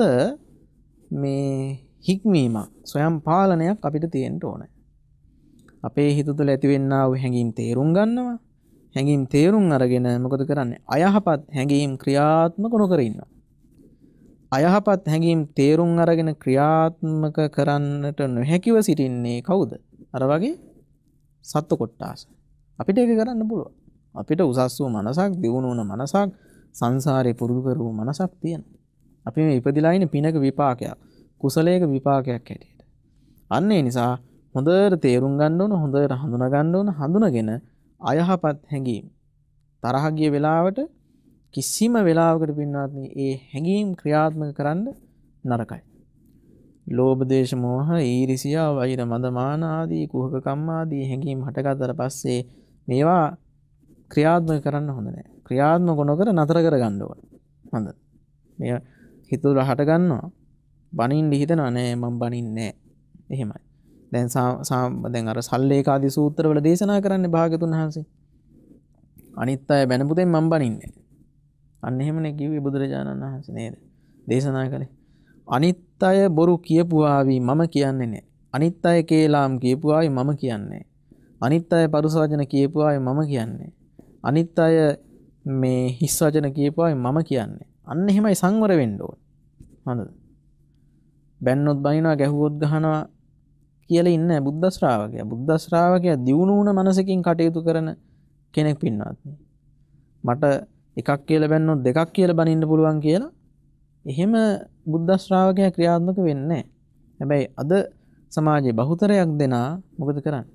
මේ හික්මීමක් ස්වයං පාලනයක් අපිට තියෙන්න ඕනේ. අපේ හිත තුළ ඇතිවෙන්නා වූ හැඟීම් තේරුම් ගන්නවා. හැඟීම් තේරුම් අරගෙන මොකද කරන්නේ? අයහපත් හැඟීම් ක්‍රියාත්මක නොකර ඉන්නවා. අයහපත් හැඟීම් තේරුම් අරගෙන ක්‍රියාත්මක කරන්නට නොහැකිව සිටින්නේ කවුද? අර වගේ සත්තු කොට්ටාස. අපිට ඒක කරන්න පුළුවන්. අපිට උසස් වූ මනසක්, දියුණු වුණ මනසක්, සංසාරේ පුරුදු කරපු මනසක් තියෙනවා. අපි මේ ඉපදිලා ඉන්නේ පිනක විපාකයක්, කුසලයක විපාකයක් හැටියට. අන්න ඒ නිසා හොඳට තේරුම් ගන්න ඕන, හොඳට හඳුනා ගන්න ඕන, හඳුනාගෙන අයහපත් හැඟීම් තරහ ගිය වෙලාවට කිසිම වෙලාවකට පින්වත්නි ඒ හැඟීම් ක්‍රියාත්මක කරන්න නරකයි. ලෝභ දේශ මොහ ඊර්ෂියා වෛර මද මාන ආදී කුහක කම්ම ආදී හැඟීම් හටගත්තට පස්සේ මේවා ක්‍රියාත්මක කරන්න හොඳ නැහැ. ක්‍රියාත්මක නොකර නතර කර ගන්න ඕන. හොඳ. මේ හිත තුළ හට ගන්නවා. බනින්න හිතනවා නෑ මම බනින්නේ නෑ. එහෙමයි. දැන් සා දැන් අර සල්ලේක ආදී සූත්‍රවල දේශනා කරන්නේ භාග්‍යතුන් වහන්සේ. අනිත් අය බැනපුතෙන් මම බනින්නේ. අන්න එහෙමනේ කිව්වේ බුදුරජාණන් වහන්සේ නේද? දේශනා කළේ. අනිත් අය බොරු කියපුවාවි මම කියන්නේ නෑ. අනිත් අය කේලාම් කියපුවාවි මම කියන්නේ. අනිත් අය පරුස වචන කියපුවාවි මම කියන්නේ. අනිත් අය මේ හිස් වචන කියපුවාවි මම කියන්නේ. අන්න එහෙමයි සංවර වෙන්න ඕන. හොඳද? බැන්නොත් බනිනවා ගැහුවොත් ගහනවා කියලා ඉන්නේ බුද්ධ ශ්‍රාවකයා. බුද්ධ ශ්‍රාවකයා දියුණු වුණ මනසකින් කටයුතු කරන කෙනෙක් පින්නවත්. මට එකක් කියලා බැන්නොත් දෙකක් කියලා බනින්න පුළුවන් කියලා එහෙම බුද්ධ ශ්‍රාවකයා ක්‍රියාත්මක වෙන්නේ නැහැ. හැබැයි අද සමාජයේ බහුතරයක් දෙනා මොකද කරන්නේ?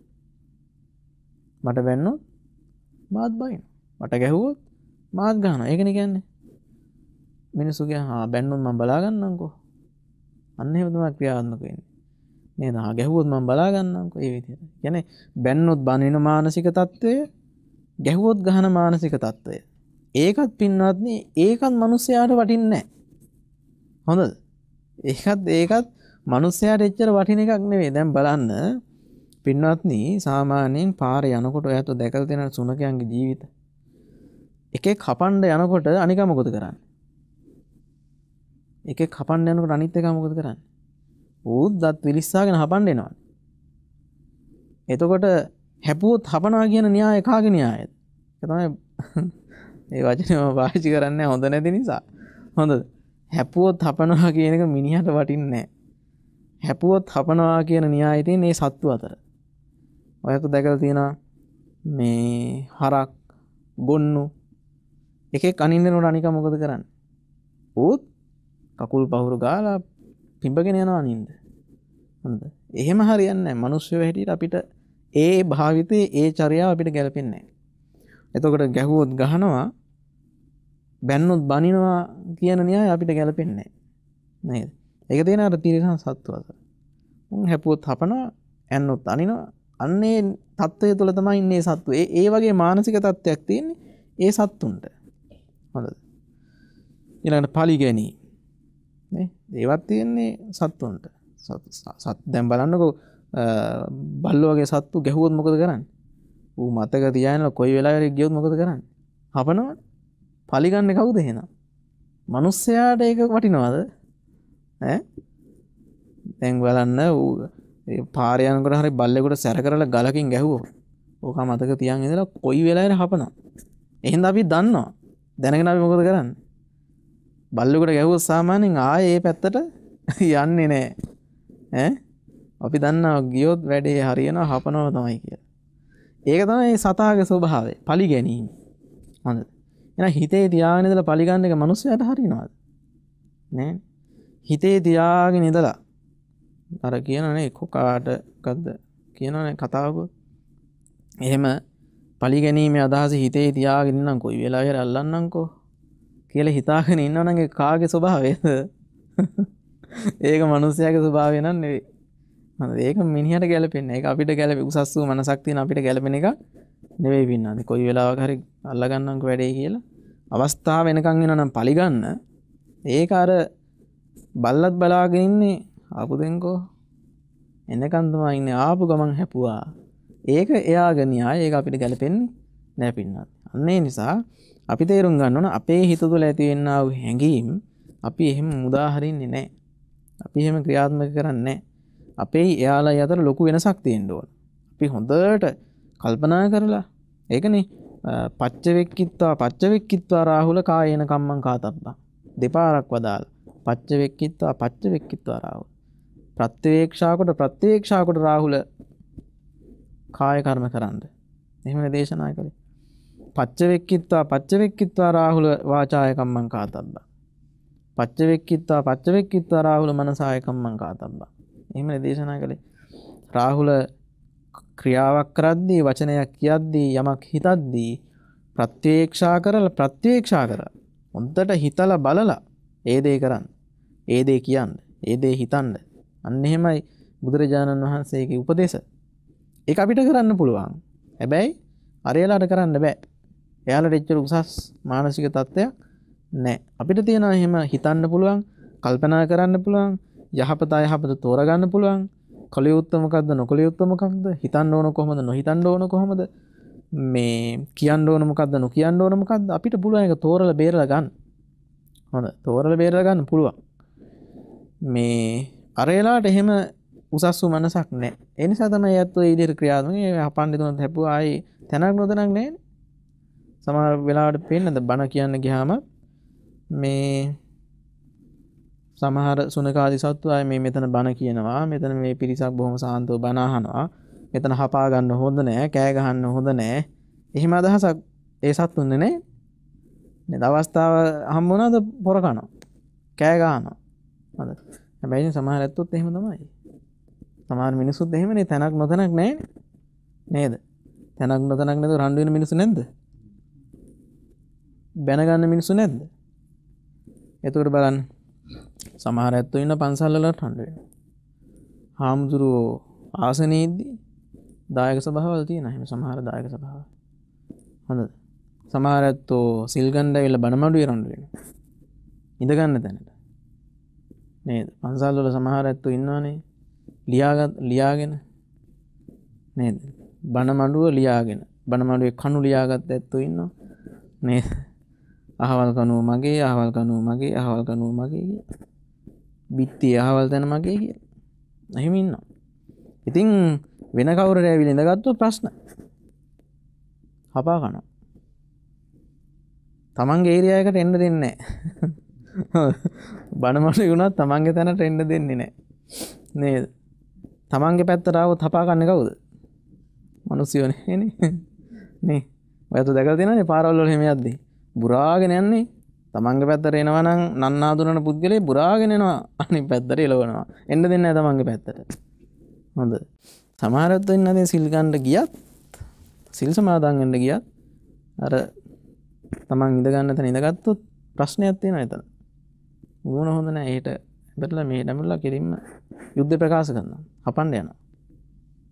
මට බැන්නොත් මාත් බයිනවා. මට ගැහුවොත් මාත් ගහනවා. ඒකනේ කියන්නේ. මිනිස්සු කියනවා ආ බැන්නොත් මම බලා ගන්නම්කෝ. අන්න එහෙම තමයි ක්‍රියාත්මක වෙන්නේ. නේද? ආ ගැහුවොත් මම බලා ගන්නම්කෝ. ඒ විදිහට. කියන්නේ බැන්නොත් බනින මානසික తত্ত্বය, ගැහුවොත් ගහන මානසික తত্ত্বය. ඒකත් පින්වත්නි ඒකත් මිනිස්යාට වටින්නේ නැහැ. හොඳද? ඒකත් ඒකත් මිනිස්යාට එච්චර වටින එකක් නෙවෙයි. දැන් බලන්න පින්වත්නි සාමාන්‍යයෙන් පාරේ යනකොට ඔයත් දැකලා තියෙන සුනකයන්ගේ ජීවිත. එකෙක් කපන්න යනකොට අනිකා මොකද කරන්නේ? එකෙක් කපන්න යනකොට අනිත් එකා මොකද කරන්නේ? ඌත් දත් විලිස්සාගෙන හපන්න එනවා. එතකොට හැපුවොත් හපනවා කියන න්‍යාය කාගේ න්‍යායද? ඒක තමයි ඒ වචනේම පාවිච්චි කරන්නේ හොඳ නැති නිසා. හොඳද? හැපුවොත් හපනවා කියන එක මිනිහට වටින්නේ නැහැ. හැපුවොත් හපනවා කියන න්‍යායය තියෙන මේ සත්තු අතර. ඔයත් දැකලා තියෙනවා මේ හරක් ගොන්නු එකෙක් අනින්නනොට අනිකා මොකද කරන්නේ? ඌත් කකුල් පහුරු ගාලා පිඹගෙන යනවා නින්ද. හොඳද? එහෙම හරියන්නේ නැහැ. මිනිස්සු හැටියට අපිට ඒ භාවිතේ ඒ චර්යාව අපිට ගැලපෙන්නේ නැහැ. එතකොට ගැහුවොත් ගහනවා බැන්නොත් බනිනවා කියන න්‍යාය අපිට ගැලපෙන්නේ නැහැ. නේද? ඒක තියෙන අර තිරසන් සත්තු අතර. උන් හැපුවොත් හපනවා, ඇන්නොත් අනිනවා. අන්නේ තත්ත්වය තුළ තමයි ඉන්නේ සත්තු. ඒ ඒ වගේ මානසික තත්ත්වයක් තියෙන්නේ ඒ සත්තුන්ට. හොඳද? ඊළඟට පලි ගැනීම. නේ? ඒවත් තියෙන්නේ සත්තුන්ට. සත් දැන් බලන්නකෝ බල්ලෝ වගේ සත්තු ගැහුවොත් මොකද කරන්නේ? ඌ මතක තියාගෙන කොයි වෙලාවෙරි ගියොත් මොකද කරන්නේ? හපනවනේ. පලි ගන්න කවුද එහෙනම්? මිනිස්සයාට ඒක වටිනවද? ඈ? දැන් බලන්න ඌ ඒ පාරේ යනකොට හරි බල්ලෙකුට සැර කරලා ගලකින් ගැහුවොත් ඕක මතක තියන් ඉඳලා කොයි වෙලාවෙරි හපනවා. එහෙනම් අපි දන්නවා. දැනගෙන අපි මොකද කරන්නේ? බල්ලෙකුට ගැහුවොත් සාමාන්‍යයෙන් ආයේ ඒ පැත්තට යන්නේ නැහැ. ඈ? අපි දන්නවා ගියොත් වැඩේ හරියනවා හපනවා තමයි කියලා. ඒක තමයි සතාගේ ස්වභාවය. පලි ගැනීම. හොඳද? එහෙනම් හිතේ තියාගෙන ඉඳලා පලි ගන්න එක මිනිස්සයාට හරියනවද? නෑ. හිතේ තියාගෙන ඉඳලා අර කියනනේ කොකාට මොකද්ද කියනනේ කතාවක. එහෙම පලි ගැනීමේ අදහස හිතේ තියාගෙන ඉන්නම් කොයි වෙලාවෙ හරි අල්ලන්නම්කෝ කියලා හිතාගෙන ඉන්නවනම් ඒ කාගේ ස්වභාවයද? ඒක මිනිස්සයාගේ ස්වභාවය නන් නෙවෙයි. හරිද? ඒක මිනිහට ගැලපෙන්නේ. ඒක අපිට ගැලපෙ උසස් වූ මනසක් තියෙන අපිට ගැලපෙන එක නෙවෙයි පින්නන්නේ. කොයි වෙලාවක හරි අල්ලගන්නම්කෝ වැඩේ කියලා අවස්ථාව වෙනකන් වෙනවනම් පලි ගන්න. ඒක අර බල්ලත් බලාගෙන ඉන්නේ ආපු දෙන්කෝ එනකන් තමයි ඉන්නේ ආපු ගමන් හැපුවා. ඒක එයාගේ න්‍යාය. ඒක අපිට ගැලපෙන්නේ නෑ පින්නත්. අන්න ඒ නිසා අපි තේරුම් ගන්න ඕන අපේ හිත තුළ ඇති වෙනා වූ හැඟීම් අපි එහෙම මුදා හරින්නේ නෑ. අපි එහෙම ක්‍රියාත්මක කරන්නේ නෑ. අපේ එයාලා අතර ලොකු වෙනසක් තියෙන්න ඕන. අපි හොඳට කල්පනා කරලා ඒකනේ පච්චවෙක්කිත්වා පච්චවෙක්කිත්වා රාහුල කායේන කම්මං කාතබ්බා දෙපාරක් වදාලා පච්චවෙක්කිත්වා පච්චවෙක්කිත්වා රාහුල ප්‍රත්‍යවේක්ෂා කොට ප්‍රත්‍යවේක්ෂා කොට රාහුල කාය කර්ම කරන්න. එහෙමනේ දේශනා කළේ. පච්චවෙක්කිත්වා පච්චවෙක්කිත්වා රාහුල වාචාය කම්මං කාතබ්බා පච්චවෙක්කිත්වා පච්චවෙක්කිත්වා රාහුල මනසාය කම්මං කාතබ්බා. එහෙමනේ දේශනා කළේ. රාහුල ක්‍රියාවක් කරද්දී වචනයක් කියද්දී යමක් හිතද්දී ප්‍රත්‍යවේක්ෂා කරලා ප්‍රත්‍යවේක්ෂා කරලා හොඳට හිතලා බලලා ඒ දේ කරන්න. ඒ දේ කියන්න. ඒ දේ හිතන්න. අන්න එහෙමයි බුදුරජාණන් වහන්සේගේ උපදේශ. ඒක අපිට කරන්න පුළුවන්. හැබැයි අරයලාට කරන්න බෑ. එයාලට එච්චර උසස් මානසික තත්ත්වයක් නැහැ. අපිට තියෙනවා එහෙම හිතන්න පුළුවන්, කල්පනා කරන්න පුළුවන්, යහපත අයහපත තෝරගන්න පුළුවන්. කළ යුත්තේ මොකද්ද නොකළ යුත්තේ මොකක්ද? හිතන්න ඕන කොහොමද නොහිතන්න ඕන කොහොමද? මේ කියන්න ඕන මොකද්ද නොකියන්න ඕන මොකද්ද? අපිට පුළුවන් ඒක තෝරලා බේරලා ගන්න. හොඳ තෝරලා බේරලා ගන්න පුළුවන්. මේ අරයලාට එහෙම උසස් වූ මනසක් නැහැ. ඒ නිසා තමයි යැත්තෝ ඒ විදිහට ක්‍රියාත්මක වෙන්නේ. හපන් දෙතුනක් හැපුවා ආයේ තැනක් නොතැනක් නැහැනේ. සමහර වෙලාවට පේන්නද බණ කියන්න ගියාම මේ සමහර සුනකාදී සත්තු ආයේ මේ මෙතන බණ කියනවා. මෙතන මේ පිරිසක් බොහොම සාන්තව බණ අහනවා. මෙතන හපා ගන්න හොඳ නැහැ. කෑ ගහන්න හොඳ නැහැ. එහෙම අදහසක් ඒ සත්තුන්නේ නැහැ. නේද? අවස්ථාව හම්බ වුණාද පොර කනවා. කෑ ගහනවා. හරිද? හැබැයි සමහර ඇත්තොත් එහෙම තමයි. සමහර මිනිස්සුත් එහෙමනේ තැනක් නොතැනක් නැහැ නේද? තැනක් නොතැනක් නේද රණ්ඩු වෙන මිනිස්සු නැද්ද? බැන ගන්න මිනිස්සු නැද්ද? එතකොට බලන්න සමහර ඇත්තෝ ඉන්න පන්සල් වල රණ්ඩු වෙනවා. හාමුදුරුවෝ ආසනයේදී දායක සභාවල් තියෙනවා. එහෙම සමහර දායක සභාවල්. හොඳද? සමහර ඇත්තෝ සිල් ගන්න ඇවිල්ලා බණමඩුවේ රණ්ඩු වෙනවා. ඉඳ ගන්න තැනට. නේද? පන්සල් වල සමහර ඇත්තෝ ඉන්නවනේ ලියාගත් ලියාගෙන නේද? බණමඩුව ලියාගෙන බණමඩුවේ කණු ලියාගත් ඇත්තෝ ඉන්නවා නේද? අහවල් කනුව මගේ අහවල් කනුව මගේ අහවල් කනුව මගේ කිය. බිත්තිය අහවල් තැන මගේ කිය. එහෙම ඉන්නවා. ඉතින් වෙන කවුරුර ඇවිල්ලා ඉඳගත්තොත් ප්‍රශ්න. හපා කනවා. තමන්ගේ ඒරියා එකට එන්න දෙන්නේ නැහැ. බණමඩුවේ වුණත් තමන්ගේ තැනට එන්න දෙන්නේ නැහැ. නේද? තමන්ගේ පැත්තට ආවොත් හපා කන්නේ කවුද? මිනිස්සුනේ නේ. නේ. ඔයත් දැකලා තියෙනවනේ පාරවල් වල එහෙම යද්දී. බුරාගෙන යන්නේ. තමන්ගේ පැත්තට එනවා නම් නන්නාඳුනන පුද්ගලයා බුරාගෙන එනවා අනිත් පැත්තට එලවනවා. එන්න දෙන්නේ නැහැ තමන්ගේ පැත්තට. හොඳ. සමහරත් ඉන්නදී සිල් ගන්න ගියත් සිල් සමාදන් වෙන්න ගියත් අර තමන් ඉඳ ගන්න තැන ඉඳගත්තොත් ප්‍රශ්නයක් තියෙනවා එතන. ගුණ හොඳ නැහැ. ඒකට බැලලා මේ නැඹුලා කෙලින්ම යුද්ධ ප්‍රකාශ කරනවා. හපන්න යනවා.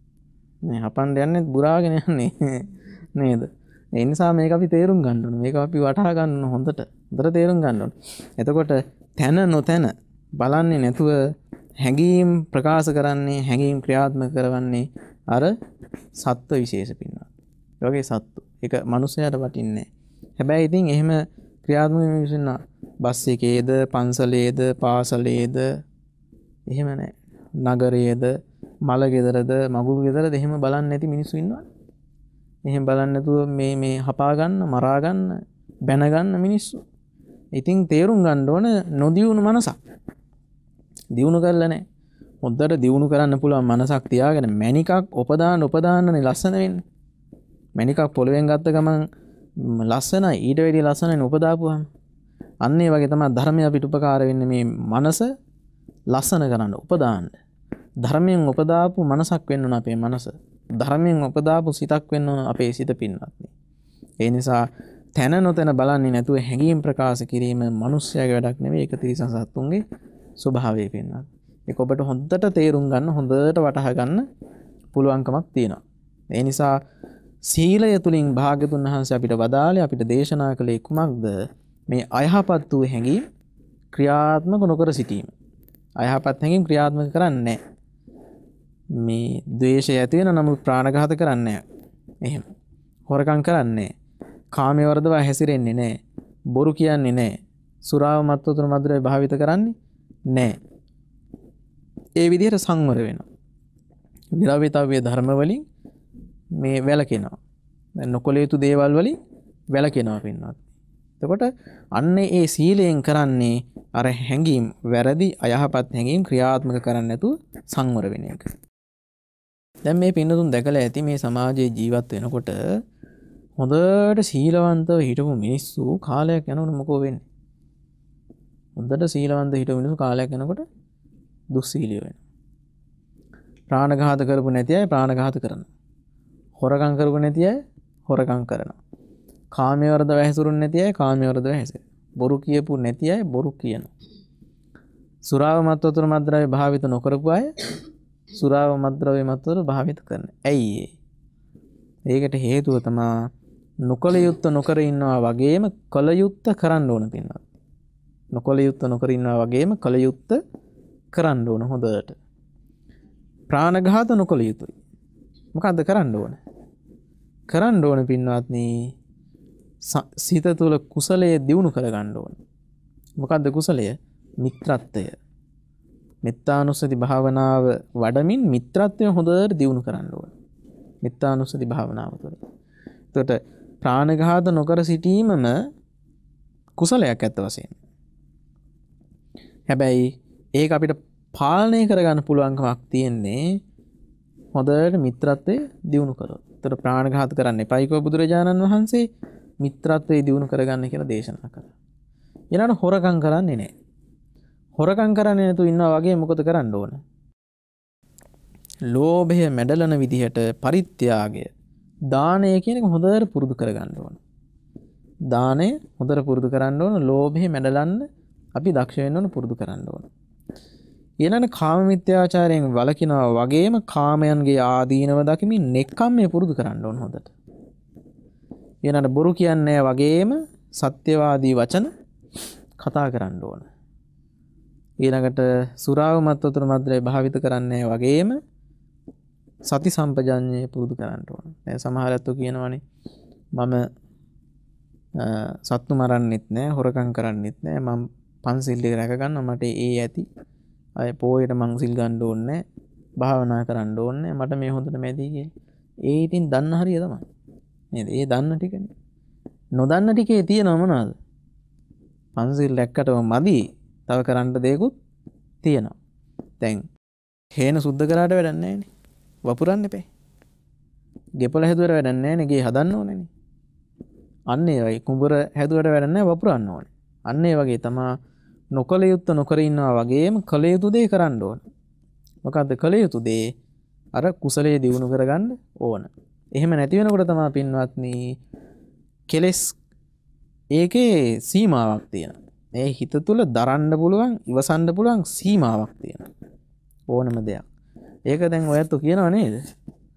මේ හපන්න යන්නේ බුරාගෙන යන්නේ නේද? ඒ නිසා මේක අපි තේරුම් ගන්න ඕනේ. මේක අපි වටහා ගන්න හොඳට. හොඳට තේරුම් ගන්න ඕනේ. එතකොට තන නොතන බලන්නේ නැතුව හැඟීම් ප්‍රකාශ කරන්නේ, හැඟීම් ක්‍රියාත්මක කරවන්නේ අර සත්ව විශේෂ පින්නවා. ඒ වගේ සත්තු. ඒක මනුස්සයාට වටින්නේ නැහැ. හැබැයි ඉතින් එහෙම ක්‍රියාත්මක වෙන්න බස් එකේද, පන්සලේද, පාසලේද එහෙම නැහැ. නගරයේද, මල ගෙදරද, මගුල් ගෙදරද එහෙම බලන්නේ නැති මිනිස්සු ඉන්නවා. එහෙම බලන්නේ නැතුව මේ මේ හපා ගන්න, මරා ගන්න, බැන ගන්න මිනිස්සු. ඉතින් තේරුම් ගන්න ඕන නොදියුණු මනසක්. දියුණු කරලා නැහැ. හොද්දට දියුණු කරන්න පුළුවන් මනසක් තියාගෙන මැණිකක් උපදාන උපදානනේ ලස්සන වෙන්නේ. මැණිකක් පොළවෙන් ගත්ත ගමන් ලස්සනයි, ඊට වැඩිය ලස්සනයි උපදාපුවාම. අන්න ඒ වගේ තමයි ධර්මය අපිට උපකාර වෙන්නේ මේ මනස ලස්සන කරන්න උපදාන්න. ධර්මයෙන් උපදාපු මනසක් වෙන්න ඕන අපේ මනස. ධර්මයෙන් උපදාපු සිතක් වෙන්න ඕන අපේ සිත පින්වත්නි. ඒ නිසා තන නොතන බලන්නේ නැතුව හැඟීම් ප්‍රකාශ කිරීම මිනිස්යාගේ වැඩක් නෙවෙයි, ඒක තිරිසන් සත්තුන්ගේ ස්වභාවය පින්වත්. ඒක ඔබට හොඳට තේරුම් ගන්න, හොඳට වටහා ගන්න පුළුවන්කමක් තියෙනවා. ඒ නිසා සීලය තුලින් භාග්‍යතුන් වහන්සේ අපිට වදාළේ, අපිට දේශනා කළේ කුමක්ද? මේ අයහපත් වූ හැඟීම් ක්‍රියාත්මක නොකර සිටීම. අයහපත් හැඟීම් ක්‍රියාත්මක කරන්නේ නැහැ. මේ ද්වේෂය ඇති වෙන නමුත් ප්‍රාණඝාත කරන්නේ නැහැ. එහෙම. හොරකම් කරන්නේ නැහැ. කාමයේ වර්ධව හැසිරෙන්නේ නැහැ. බොරු කියන්නේ නැහැ. සුරාව මත්වතුර මද්ද්‍රව්‍ය භාවිත කරන්නේ නැහැ. ඒ විදිහට සංවර වෙනවා. විරවිතව්‍ය ධර්ම වලින් මේ වැළකෙනවා. දැන් නොකල යුතු දේවල් වලින් වැළකෙනවා පින්වත්. එතකොට අන්න ඒ සීලයෙන් කරන්නේ අර හැඟීම්, වැරදි අයහපත් හැඟීම් ක්‍රියාත්මක කරන්නේ නැතුව සංවර වෙන එක. දැන් මේ පින්නතුන් දැකලා ඇති මේ සමාජයේ ජීවත් වෙනකොට හොඳට සීලවන්තව හිටපු මිනිස්සු කාලයක් යනකොට මොකෝ වෙන්නේ? හොඳට සීලවන්ත හිටපු මිනිස්සු කාලයක් යනකොට දුස්සීලිය වෙනවා. ප්‍රාණඝාත කරපු නැති අය ප්‍රාණඝාත කරනවා. හොරකම් කරපු නැති අය හොරකම් කරනවා. කාමයේ වර්ධව හැසිරුනේ නැති අය කාමයේ වර්ධව හැසිරෙනවා. බොරු කියපු නැති අය බොරු කියනවා. සුරාව මත්වතුර මද්ද්‍රව්‍ය භාවිත නොකරපු අය සුරාව මද්ද්‍රව්‍ය මත්වතුර භාවිත කරනවා. ඇයි ඒ? ඒකට හේතුව තමයි නොකල යුත්ත නොකර ඉන්නවා වගේම කල යුත්ත කරන්න ඕන පින්වත්. නොකල යුත්ත නොකර ඉන්නවා වගේම කල යුත්ත කරන්න ඕන හොඳට. ප්‍රාණඝාත නොකල යුතුයි. මොකද්ද කරන්න ඕන? කරන්න ඕන පින්වත්නි සිත තුළ කුසලයේ දියුණු කරගන්න ඕන. මොකද්ද කුසලය? මිත්‍රත්වය. මෙත්තානුස්සති භාවනාව වඩමින් මිත්‍රත්වය හොඳට දියුණු කරන්න ඕන. මෙත්තානුස්සති භාවනාව තුළ. එතකොට ප්‍රාණඝාත නොකර සිටීමම කුසලයක් ඇත්ත වශයෙන්. හැබැයි ඒක අපිට පාලනය කරගන්න පුළුවන්කමක් තියෙන්නේ හොඳට මිත්‍රත්වයේ දියුණු කරොත්. එතකොට ප්‍රාණඝාත කරන්න එපයි කිව්ව බුදුරජාණන් වහන්සේ මිත්‍රත්වයේ දියුණු කරගන්න කියලා දේශනා කළා. ඊළඟට හොරකම් කරන්නේ නැහැ. හොරකම් කරන්නේ නැතුව ඉන්නවා වගේ මොකද කරන්න ඕන? ලෝභය මැඩලන විදිහට පරිත්‍යාගය, දානය කියන එක හොඳට පුරුදු කරගන්න ඕන. දානය හොඳට පුරුදු කරන්න ඕන. ලෝභය මැඩලන්න අපි දක්ෂ වෙන්න ඕන, පුරුදු කරන්න ඕන. ඊළඟට කාම මිත්‍යාචාරයෙන් වළකිනවා වගේම කාමයන්ගේ ආදීනව දකිමින් නෙක්ඛම්මය පුරුදු කරන්න ඕන හොඳට. ඊළඟට බොරු කියන්නේ වගේම සත්‍යවාදී වචන කතා කරන්න ඕන. ඊළඟට සුරාව මත්වතුර මද්ද්‍රව්‍ය භාවිත කරන්නේ වගේම සති සම්පජඤ්ඤය පුරුදු කරන්න ඕන. දැන් සමහර අයත් කියනවානේ මම සත්තු මරන්නෙත් නැහැ, හොරකම් කරන්නෙත් නැහැ, මම පන්සිල් එක රැක ගන්නවා, මට ඒ ඇති. අය පොයේට මං සිල් ගන්න ඕනේ, භාවනා කරන්න ඕනේ, මට මේ හොඳට මැදි කියලා. ඒ ඉතින් දන්න හරිය තමයි. නේද? ඒ දන්න ටිකනේ. නොදන්න ටිකේ තියෙනව මොනවද? පන්සිල් රැක්කටම මදි. තව කරන්න දෙයක්ත් තියෙනවා. දැන් හේන සුද්ධ කරාට වැඩක් නැහැ නේ. වපුරන්න එපේ. ගෙපල හැදුවට වැඩක් නැහැ නේ. ගේ හදන්න ඕනේ නේ. අන්න ඒ වගේ කුඹර හැදුවට වැඩක් නැහැ, වපුරන්න ඕනේ. අන්න ඒ වගේ තමයි නොකල යුත්ත නොකර ඉන්නවා වගේම කල යුතු දේ කරන්න ඕන. මොකද්ද කල යුතු දේ? අර කුසලයේ දියුණු කරගන්න ඕන. එහෙම නැති වෙනකොට තමයි පින්වත්නි කෙලස් ඒකේ සීමාවක් තියෙනවා. ඒ හිත තුළ දරන්න පුළුවන්, ඉවසන්න පුළුවන් සීමාවක් තියෙනවා. ඕනම දෙයක්. ඒක දැන් ඔයත් කියනවා නේද?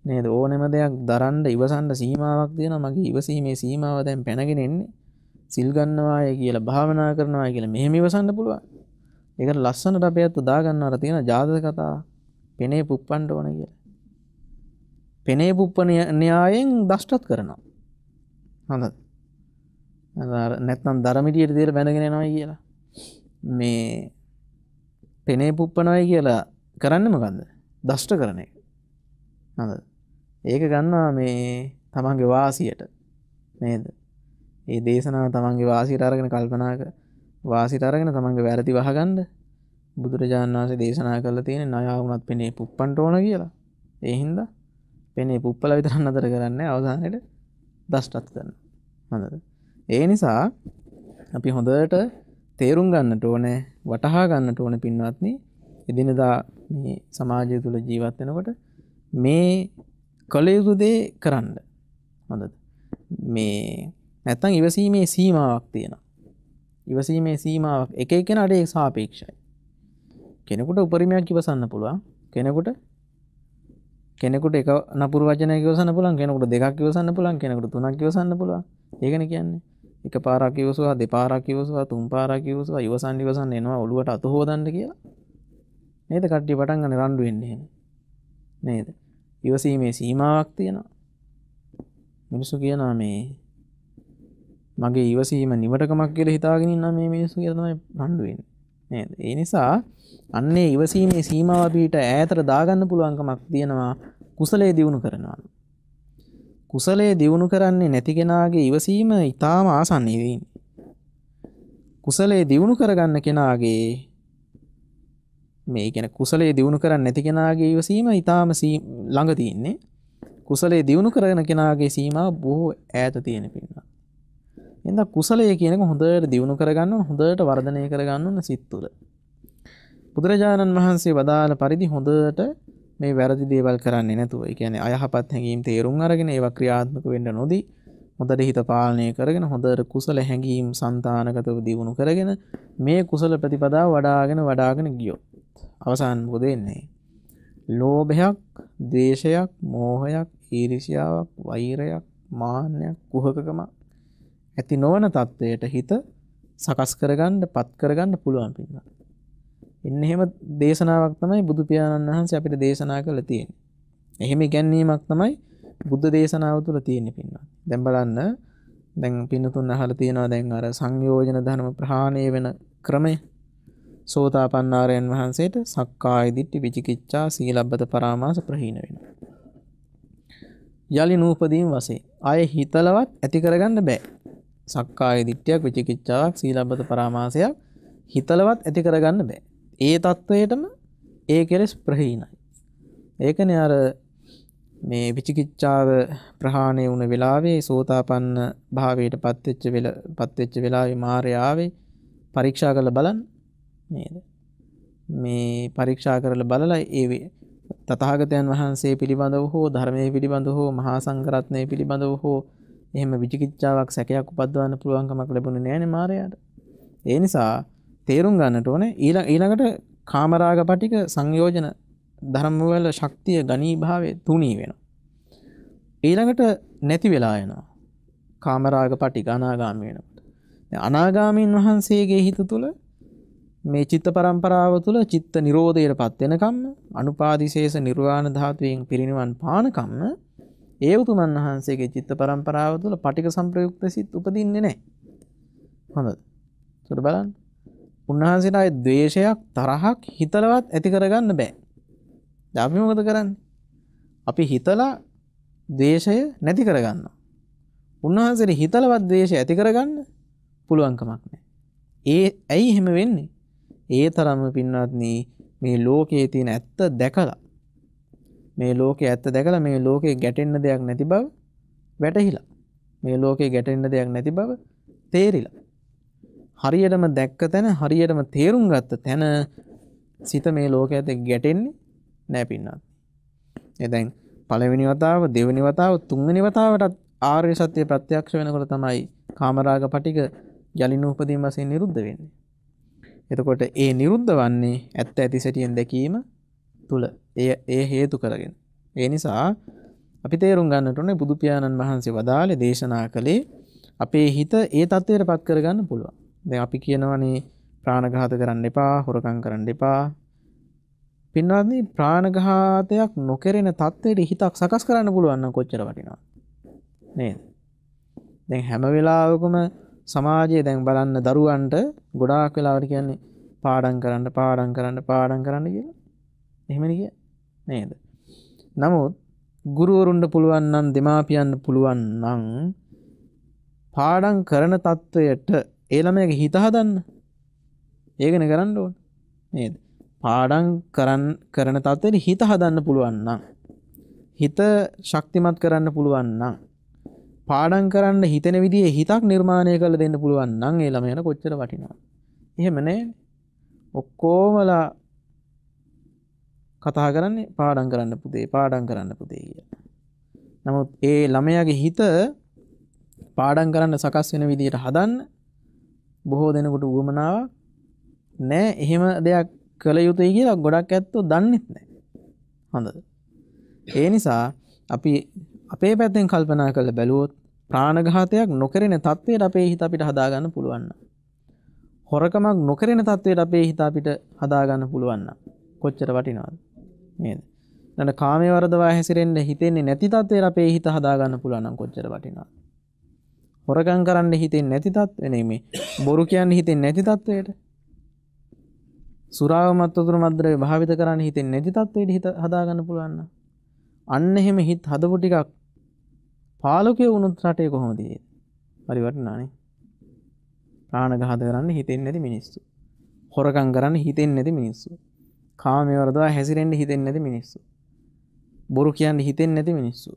නේද? ඕනෙම දෙයක් දරන්න ඉවසන්න සීමාවක් තියෙනවා. මගේ ඉවසීමේ සීමාව දැන් පැනගෙන එන්නේ. සිල් ගන්නවාය කියලා භාවනා කරනවා කියලා මෙහෙම ඉවසන්න පුළුවන්. ඒකට ලස්සනට අපේ අත දා ගන්නවට තියෙන ජාතක කතා පෙනේ පුප්පන්න ඕන කියලා. පෙනේ පුප්පන න්‍යායෙන් දෂ්ටත් කරනවා. හොඳද? නැත්නම් ධර්මමිතියට දේල බැඳගෙන යනවා කියලා. මේ පෙනේ පුප්පනවයි කියලා කරන්නේ මොකද්ද? දෂ්ට කරන එක. හොඳද? ඒක ගන්නවා මේ තමන්ගේ වාසියට. නේද? ඒ දේශනාව තමන්ගේ වාසියට අරගෙන කල්පනා කර වාසියට අරගෙන තමන්ගේ වැරදි වහගන්න බුදුරජාණන් වහන්සේ දේශනා කරලා තියෙන ණය වුණත් පෙනේ පුප්පන්න ඕන කියලා. ඒ හින්දා පෙනේ පුප්පලා විතරක් නතර කරන්නේ අවසානයේට දෂ්ටත් කරනවා. හොඳද? ඒ නිසා අපි හොඳට තේරුම් ගන්නට ඕනේ, වටහා ගන්නට ඕනේ පින්වත්නි, එදිනදා මේ සමාජය තුළ ජීවත් වෙනකොට මේ කළ යුතු දේ කරන්න. හොඳද? මේ නැත්තම් ඉවසීමේ සීමාවක් තියෙනවා. ඉවසීමේ සීමාවක් එක එක්කෙනාට ඒක සාපේක්ෂයි. කෙනෙකුට උපරිමයක් ඉවසන්න පුළුවන්. කෙනෙකුට කෙනෙකුට එක නපුරු වචනයක් ඉවසන්න පුළුවන්, කෙනෙකුට දෙකක් ඉවසන්න පුළුවන්, කෙනෙකුට තුනක් ඉවසන්න පුළුවන්. ඒකනේ කියන්නේ. එක පාරක් ඉවසුවා, දෙපාරක් ඉවසුවා, තුන් පාරක් ඉවසුවා, ඉවසන්න ඉවසන්න එනවා ඔළුවට අත හොදන්න කියලා. නේද? කට්ටිය පටන් ගන්න රණ්ඩු වෙන්නේ එහෙම. නේද? ඉවසීමේ සීමාවක් තියෙනවා. මිනිස්සු කියනවා මේ මගේ ඉවසීම නිවටකමක් කියලා හිතාගෙන ඉන්න මේ මිනිස්සු කියලා තමයි රණ්ඩු වෙන්නේ. නේද? ඒ නිසා අන්නේ ඉවසීමේ සීමාව පිට ඈතට දාගන්න පුළුවන්කමක් තියෙනවා කුසලයේ දියුණු කරනවා. කුසලයේ දියුණු කරන්නේ නැති කෙනාගේ ඉවසීම ඊටාම ආසන්නයි වෙන්නේ. කුසලයේ දියුණු කරගන්න කෙනාගේ මේ කියන්නේ කුසලයේ දියුණු කරන්නේ නැති කෙනාගේ ඉවසීම ඊටාම ළඟ තියෙන්නේ. කුසලයේ දියුණු කරගෙන කෙනාගේ සීමාව බොහෝ ඈත තියෙන පින්නා. එහෙනම් කුසලයේ කියන එක හොඳට දියුණු කරගන්න ඕන, හොඳට වර්ධනය කරගන්න ඕන සිත් තුළ. බුදුරජාණන් වහන්සේ වදාළ පරිදි හොඳට මේ වැරදි දේවල් කරන්නේ නැතුව, ඒ කියන්නේ අයහපත් හැඟීම් තේරුම් අරගෙන ඒවා ක්‍රියාත්මක වෙන්න නොදී හොඳට හිත පාලනය කරගෙන හොඳට කුසල හැඟීම් సంతానගතව දියුණු කරගෙන මේ කුසල ප්‍රතිපදාව වඩාගෙන වඩාගෙන ගියොත් අවසාන මොකද වෙන්නේ? ලෝභයක්, ද්වේෂයක්, මෝහයක්, ඊර්ෂ්‍යාවක්, වෛරයක්, මාන්නයක්, කුහකකම ඇති නොවන තත්වයට හිත සකස් කරගන්න, පත් කරගන්න පුළුවන් පින්නා. ඉන්න එහෙම දේශනාවක් තමයි බුදු පියාණන් වහන්සේ අපිට දේශනා කළා තියෙන්නේ. එහෙම ඉගැන්වීමක් තමයි බුද්ධ දේශනාව තුළ තියෙන්නේ පින්නා. දැන් බලන්න, දැන් පින්නතුන් අහලා තියෙනවා දැන් අර සංයෝජන ධර්ම ප්‍රහාණය වෙන ක්‍රමය. සෝතාපන්නාරයන් වහන්සේට සක්කාය දිට්ඨි, විචිකිච්ඡා, සීලබ්බත පරාමාස ප්‍රහීන වෙනවා. යලි නූපදීන් වශයෙන් ආයේ හිතලවත් ඇති කරගන්න බෑ. සක්කාය දිට්ඨියක්, විචිකිච්ඡාවක්, සීලබ්බත පරාමාසයක් හිතලවත් ඇති කරගන්න බෑ. ඒ තත්වයටම ඒ කෙලෙස් ප්‍රහීනයි. ඒකනේ අර මේ විචිකිච්ඡාව ප්‍රහාණය වුණ වෙලාවේ සෝතාපන්න භාවයට පත් වෙච්ච වෙල පත් වෙච්ච වෙලාවේ මාර්යා ආවේ පරීක්ෂා කරලා බලන්න නේද? මේ පරීක්ෂා කරලා බලලා ඒ තථාගතයන් වහන්සේ පිළිබඳව හෝ ධර්මයේ පිළිබඳව හෝ මහා සංඝරත්නය පිළිබඳව හෝ එහෙම විචිකිච්ඡාවක් සැකයක් උපද්දවන්න පුළුවන්කමක් ලැබුණේ නෑනේ මාර්යාට. ඒ නිසා තේරුම් ගන්නට ඕනේ ඊළඟට කාමරාග පටික සංයෝජන ධර්ම වල ශක්තිය ගණී භාවයේ තුනී වෙනවා. ඊළඟට නැති වෙලා යනවා. කාමරාග පටික අනාගාමී වෙනකොට. දැන් අනාගාමීන් වහන්සේගේ හිත තුළ මේ චිත්ත පරම්පරාව තුළ චිත්ත නිරෝධයටපත් වෙනකම්ම අනුපාදිශේෂ නිර්වාණ ධාතුවෙන් පිරිනිවන් පානකම්ම ඒ උතුමන් වහන්සේගේ චිත්ත පරම්පරාව තුළ පටික සංප්‍රයුක්ත සිත් උපදින්නේ නැහැ. හොඳද? ඒකට බලන්න. උන්වහන්සේට ආයේ ද්වේෂයක්, තරහක් හිතලවත් ඇති කරගන්න බෑ. දැන් අපි මොකද කරන්නේ? අපි හිතලා ද්වේෂය නැති කරගන්නවා. උන්වහන්සේට හිතලවත් ද්වේෂය ඇති කරගන්න පුළුවන්කමක් නැහැ. ඒ ඇයි එහෙම වෙන්නේ? ඒ තරම්ම පින්වත්නි මේ ලෝකයේ තියෙන ඇත්ත දැකලා මේ ලෝකයේ ඇත්ත දැකලා මේ ලෝකේ ගැටෙන්න දෙයක් නැති බව වැටහිලා මේ ලෝකේ ගැටෙන්න දෙයක් නැති බව තේරිලා හරියටම දැක්ක තැන හරියටම තේරුම් ගත්ත තැන සිත මේ ලෝකයට ගැටෙන්නේ නැහැ පින්වත්. ඒ දැන් පළවෙනි වතාව, දෙවෙනි වතාව, තුන්වෙනි වතාවටත් ආර්ය සත්‍ය ප්‍රත්‍යක්ෂ වෙනකොට තමයි කාමරාග පටික යලි නූපදීන් වශයෙන් නිරුද්ධ වෙන්නේ. එතකොට ඒ නිරුද්ධ වන්නේ ඇත්ත ඇති සැටියෙන් දැකීම තුල. එය ඒ හේතු කරගෙන. ඒ නිසා අපි තේරුම් ගන්නට ඕනේ බුදු පියාණන් වහන්සේ වදාළේ දේශනා කළේ අපේ හිත ඒ තත්ත්වයටපත් කරගන්න පුළුවන්. දැන් අපි කියනවනේ ප්‍රාණඝාත කරන්න එපා, හොරකම් කරන්න එපා. පින්වත්නි ප්‍රාණඝාතයක් නොකරන තත්ත්වයට හිතක් සකස් කරන්න පුළුවන් නම් කොච්චර වටිනවද? නේද? දැන් හැම වෙලාවකම සමාජයේ දැන් බලන්න දරුවන්ට ගොඩාක් වෙලාවට කියන්නේ පාඩම් කරන්න පාඩම් කරන්න පාඩම් කරන්න කියලා. එහෙමනේ කිය නේද? නමුත් ගුරුවරුන්ට පුළුවන් නම් දෙමාපියන්ට පුළුවන් නම් පාඩම් කරන තත්වයට ඒ ළමයාගේ හිත හදන්න. ඒකනේ කරන්න ඕන. නේද? පාඩම් කරන් කරන තත්ත්වෙට හිත හදන්න පුළුවන් නම් හිත ශක්තිමත් කරන්න පුළුවන් නම් පාඩම් කරන්න හිතෙන විදිහේ හිතක් නිර්මාණය කරලා දෙන්න පුළුවන් නම් ඒ ළමයාට කොච්චර වටිනවද? එහෙම නෑ. ඔක්කොමලා කතා කරන්නේ පාඩම් කරන්න පුතේ පාඩම් කරන්න පුතේ කියලා. නමුත් ඒ ළමයාගේ හිත පාඩම් කරන්න සකස් වෙන විදිහට හදන්න බොහෝ දෙනෙකුට උවමනාවක් නෑ. එහෙම දෙයක් කළ යුතුයි කියලා ගොඩක් ඇත්තෝ දන්නෙත් නෑ. හොඳද? ඒ නිසා අපි අපේ පැත්තෙන් කල්පනා කරලා බැලුවොත් ප්‍රාණඝාතයක් නොකරන තත්ත්වයට අපේ හිත අපිට හදාගන්න පුළුවන් නම්, හොරකමක් නොකරන තත්ත්වයට අපේ හිත අපිට හදාගන්න පුළුවන් නම් කොච්චර වටිනවද? නේද? නැත්නම් කාමයේ වර්ධවා හැසිරෙන්න හිතෙන්නේ නැති තත්ත්වයට අපේ හිත හදාගන්න පුළුවන් නම් කොච්චර වටිනවද? හොරකම් කරන්න හිතෙන්නේ නැති තත්ත්වෙ නෙමෙයි, බොරු කියන්න හිතෙන්නේ නැති තත්ත්වයට, සුරාව මත්තුතුරු මද්ද්‍රව්‍ය භාවිත කරන්න හිතෙන්නේ නැති තත්ත්වයට හිත හදාගන්න පුළුවන් නම්, අන්න එහෙම හිත හදපු ටිකක් පාලකයෝ වුණොත් රටේ කොහොමද ඉන්නේ? හරි වටිනානේ. ප්‍රාණඝාත කරන්න හිතෙන්නේ නැති මිනිස්සු, හොරකම් කරන්න හිතෙන්නේ නැති මිනිස්සු, කාමයේ වර්ධවා හැසිරෙන්න හිතෙන්නේ නැති මිනිස්සු, බොරු කියන්න හිතෙන්නේ නැති මිනිස්සු,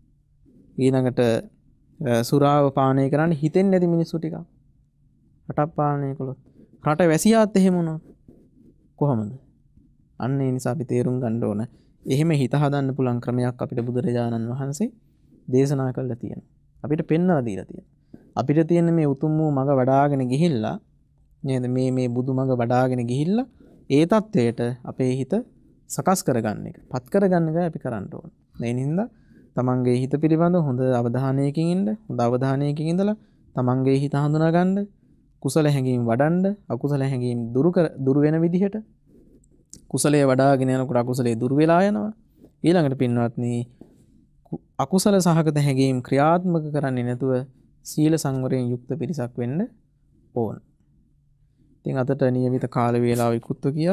ඊළඟට සුරාව පානය කරන්න හිතෙන්නේ නැති මිනිස්සු ටිකක් රටක් පාලනය කළොත්, රට වැසියාත් එහෙම වුණොත් කොහොමද? අන්න ඒ නිසා අපි තේරුම් ගන්න ඕන එහෙම හිත හදන්න පුළුවන් ක්‍රමයක් අපිට බුදුරජාණන් වහන්සේ දේශනා කළා තියෙනවා. අපිට පෙන්වලා දීලා තියෙනවා. අපිට තියෙන මේ උතුම් වූ මඟ වඩාගෙන ගිහිල්ලා නේද මේ මේ බුදු මඟ වඩාගෙන ගිහිල්ලා ඒ தത്വයට අපේ හිත සකස් කරගන්න එක, පත් කරගන්න එකයි අපි කරන්න ඕන. ඒ නින්දා තමන්ගේ හිත පිළිබඳව හොඳ අවධානයකින් ඉන්න, හොඳ අවධානයකින් ඉඳලා තමන්ගේ හිත හඳුනා ගන්න, කුසල හැඟීම් වඩන්න, අකුසල හැඟීම් දුරු කර දුරු වෙන විදිහට කුසලයේ වඩාගෙන යනකොට අකුසලයේ දුරු වෙලා යනවා. ඊළඟට පින්වත්නි අකුසල සහගත හැඟීම් ක්‍රියාත්මක කරන්නේ නැතුව සීල සංවරයෙන් යුක්ත පිරිසක් වෙන්න ඕන. ඉතින් අදට නියමිත කාල වේලාව ඉක්ුත්ව ගියා.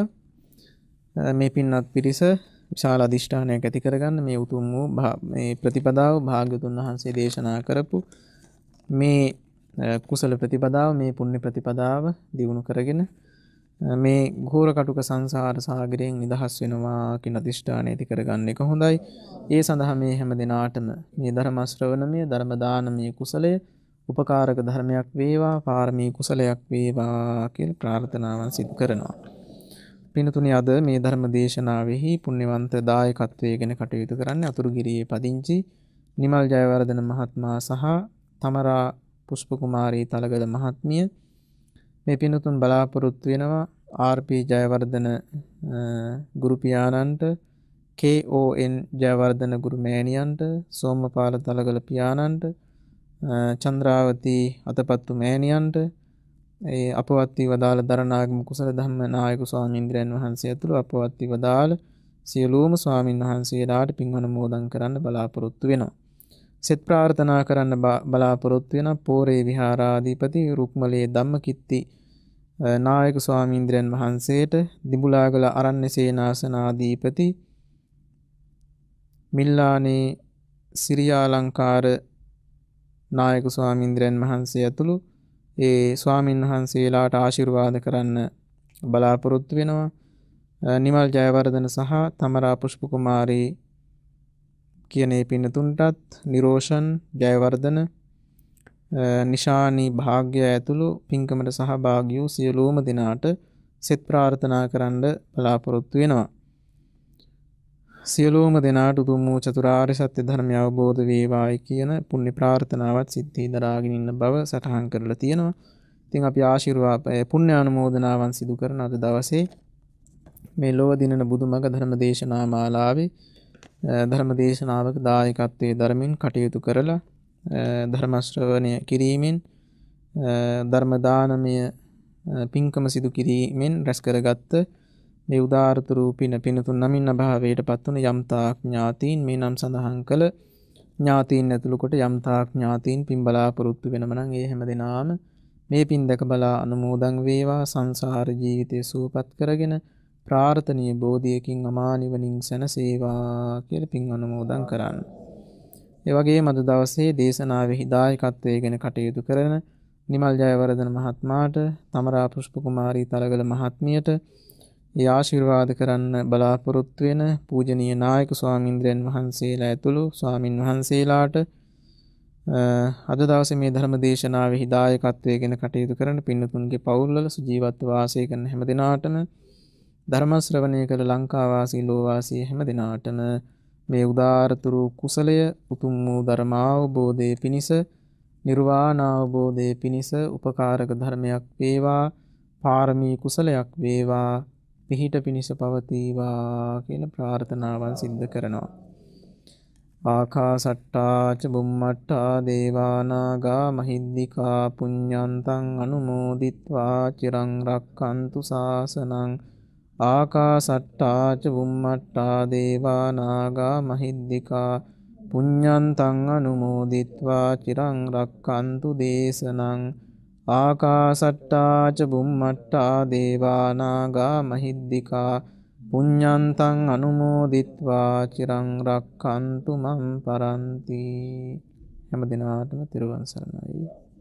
මේ පින්වත් පිරිස විශාල අධිෂ්ඨානයක් ඇති කරගන්න මේ උතුම් වූ මේ ප්‍රතිපදාව භාග්‍යවතුන් වහන්සේ දේශනා කරපු මේ කුසල ප්‍රතිපදාව, මේ පුණ්‍ය ප්‍රතිපදාව දියුණු කරගෙන මේ ඝෝර කටුක සංසාර සාගරයෙන් නිදහස් වෙනවා කියන අධිෂ්ඨානය ඇති කරගන්න එක හොඳයි. ඒ සඳහා මේ හැම දිනාටම මේ ධර්ම ශ්‍රවණමය, ධර්ම දානමය කුසලය උපකාරක ධර්මයක් වේවා, පාරමී කුසලයක් වේවා කියලා ප්‍රාර්ථනාවන් සිදු කරනවා. පින්තුනි, අද මේ ධර්ම දේශනාවෙහි පුණ්‍යවන්ත දායකත්වයෙන් කටයුතු කරන්නේ අතුරුගිරියේ පදිංචි නිමල් ජයවර්ධන මහත්මයා සහ තමරා පුෂ්ප කුමාරී තලගල මහත්මිය. මේ පින්තුන් බලාපොරොත්තු වෙනවා ආර්.පී. ජයවර්ධන ගුරු පියාණන්ට, කේ.ඕ.එන්. ජයවර්ධන ගුරු මෑණියන්ට, සෝමපාල තලගල පියාණන්ට, චන්ද්‍රාවතී අතපත්තු මෑණියන්ට, ඒ අපවත් වී වදාළ දරණාගම කුසල ධම්ම නායක ස්වාමීන් වහන්සේ ඇතුළු අපවත් වී වදාළ සියලුම ස්වාමින් වහන්සේලාට පින් අනුමෝදන් කරන්න බලාපොරොත්තු වෙනවා. සෙත් ප්‍රාර්ථනා කරන්න බලාපොරොත්තු වෙන පෝරේ විහාරාධිපති රුක්මලේ ධම්මකිත්ති නායක ස්වාමීන් වහන්සේට, දිඹුලාගල අරණ්‍ය සේනාසනාධිපති මිල්ලානේ සිරියාලංකාර නායක ස්වාමීන් වහන්සේ ඇතුළු ඒ ස්වාමීන් වහන්සේලාට ආශිර්වාද කරන්න බලාපොරොත්තු වෙනවා. නිමල් ජයවර්ධන සහ තමරා පුෂ්ප කුමාරී කියන ඒ පින්නතුන්ටත්, නිරෝෂන් ජයවර්ධන, නිශානි භාග්‍ය ඇතුළු පින්කමට සහභාගී වූ සියලුම දෙනාට සෙත් ප්‍රාර්ථනා කරන්න බලාපොරොත්තු වෙනවා. සියලුම දෙනාට උතුම් වූ චතුරාර්ය සත්‍ය ධර්මය අවබෝධ වේවායි කියන පුණ්‍ය ප්‍රාර්ථනාවත් සිද්ධී දරාගෙන ඉන්න බව සටහන් කරලා තියෙනවා. ඉතින් අපි ආශිර්වාද පුණ්‍ය අනුමෝදනාවන් සිදු කරන අද දවසේ මේ ලෝව දිනන බුදුමඟ ධර්ම දේශනා මාලාවේ ධර්ම දේශනාවක දායකත්වයේ දරමින් කටයුතු කරලා ධර්ම ශ්‍රවණය කිරීමෙන් ධර්ම දානමය පින්කම සිදු කිරීමෙන් රැස් කරගත්ත මේ උදාාරතුරු පින පිනතුන් නමින් අභාවයට පත්වන යම්තාක් ඥාතීන් මේ නම් සඳහන් කළ ඥාතීන් ඇතුළු කොට යම්තාක් ඥාතීන් පින් බලාපොරොත්තු වෙනම නම් ඒ හැම දෙනාම මේ පින් දැක බලා අනුමෝදන් වේවා සංසාර ජීවිතය සුවපත් කරගෙන ප්‍රාර්ථනීය බෝධියකින් අමා නිවනින් සැනසේවා කියලා පින් අනුමෝදන් කරන්න. ඒ වගේම අද දවසේ දේශනාවේ හිදායකත්වයේ ගැන කටයුතු කරන නිමල් ජයවර්ධන මහත්මයාට, තමරා පුෂ්ප කුමාරී තලගල මහත්මියට ඒ ආශිර්වාද කරන්න බලාපොරොත්තු වෙන පූජනීය නායක ස්වාමීන්ද්‍රයන් වහන්සේලා ඇතුළු ස්වාමින් වහන්සේලාට අද දවසේ මේ ධර්ම දේශනාවේ හිදායකත්වයේ ගැන කටයුතු කරන පින්නතුන්ගේ පවුල්වල සුජීවත්ව වාසය කරන හැම දිනාටම ධර්ම ශ්‍රවණය කළ ලංකා වාසී ලෝ වාසී හැම දිනාටම මේ උදාාරතුරු කුසලය උතුම් වූ ධර්ම අවබෝධයේ පිණිස නිර්වාණ අවබෝධයේ පිණිස උපකාරක ධර්මයක් වේවා, පාරමී කුසලයක් වේවා, පිහිට පිණිස පවතිවා කියලා ප්‍රාර්ථනාවන් සිද්ධ කරනවා. ආකාසට්ටා ච බුම්මට්ටා දේවා නාග මහිද්దికා පුඤ්ඤන්තං අනුමෝදිත්වා චිරං රක්ඛන්තු ශාසනං. ආකාසට්ටා ච බුම්මට්ටා දේවා නාග මහිද්దికා පුඤ්ඤන්තං අනුමෝදිත්වා චිරං රක්ඛන්තු දේශනං. ආකාසට්ටා ච බුම්මට්ටා දේවා නාග මහිද්దికා පුඤ්ඤන්තං අනුමෝදිත්වා චිරං රක්ඛන්තු මම් පරන්ති. හැම දිනාටම තෙරුවන් සරණයි.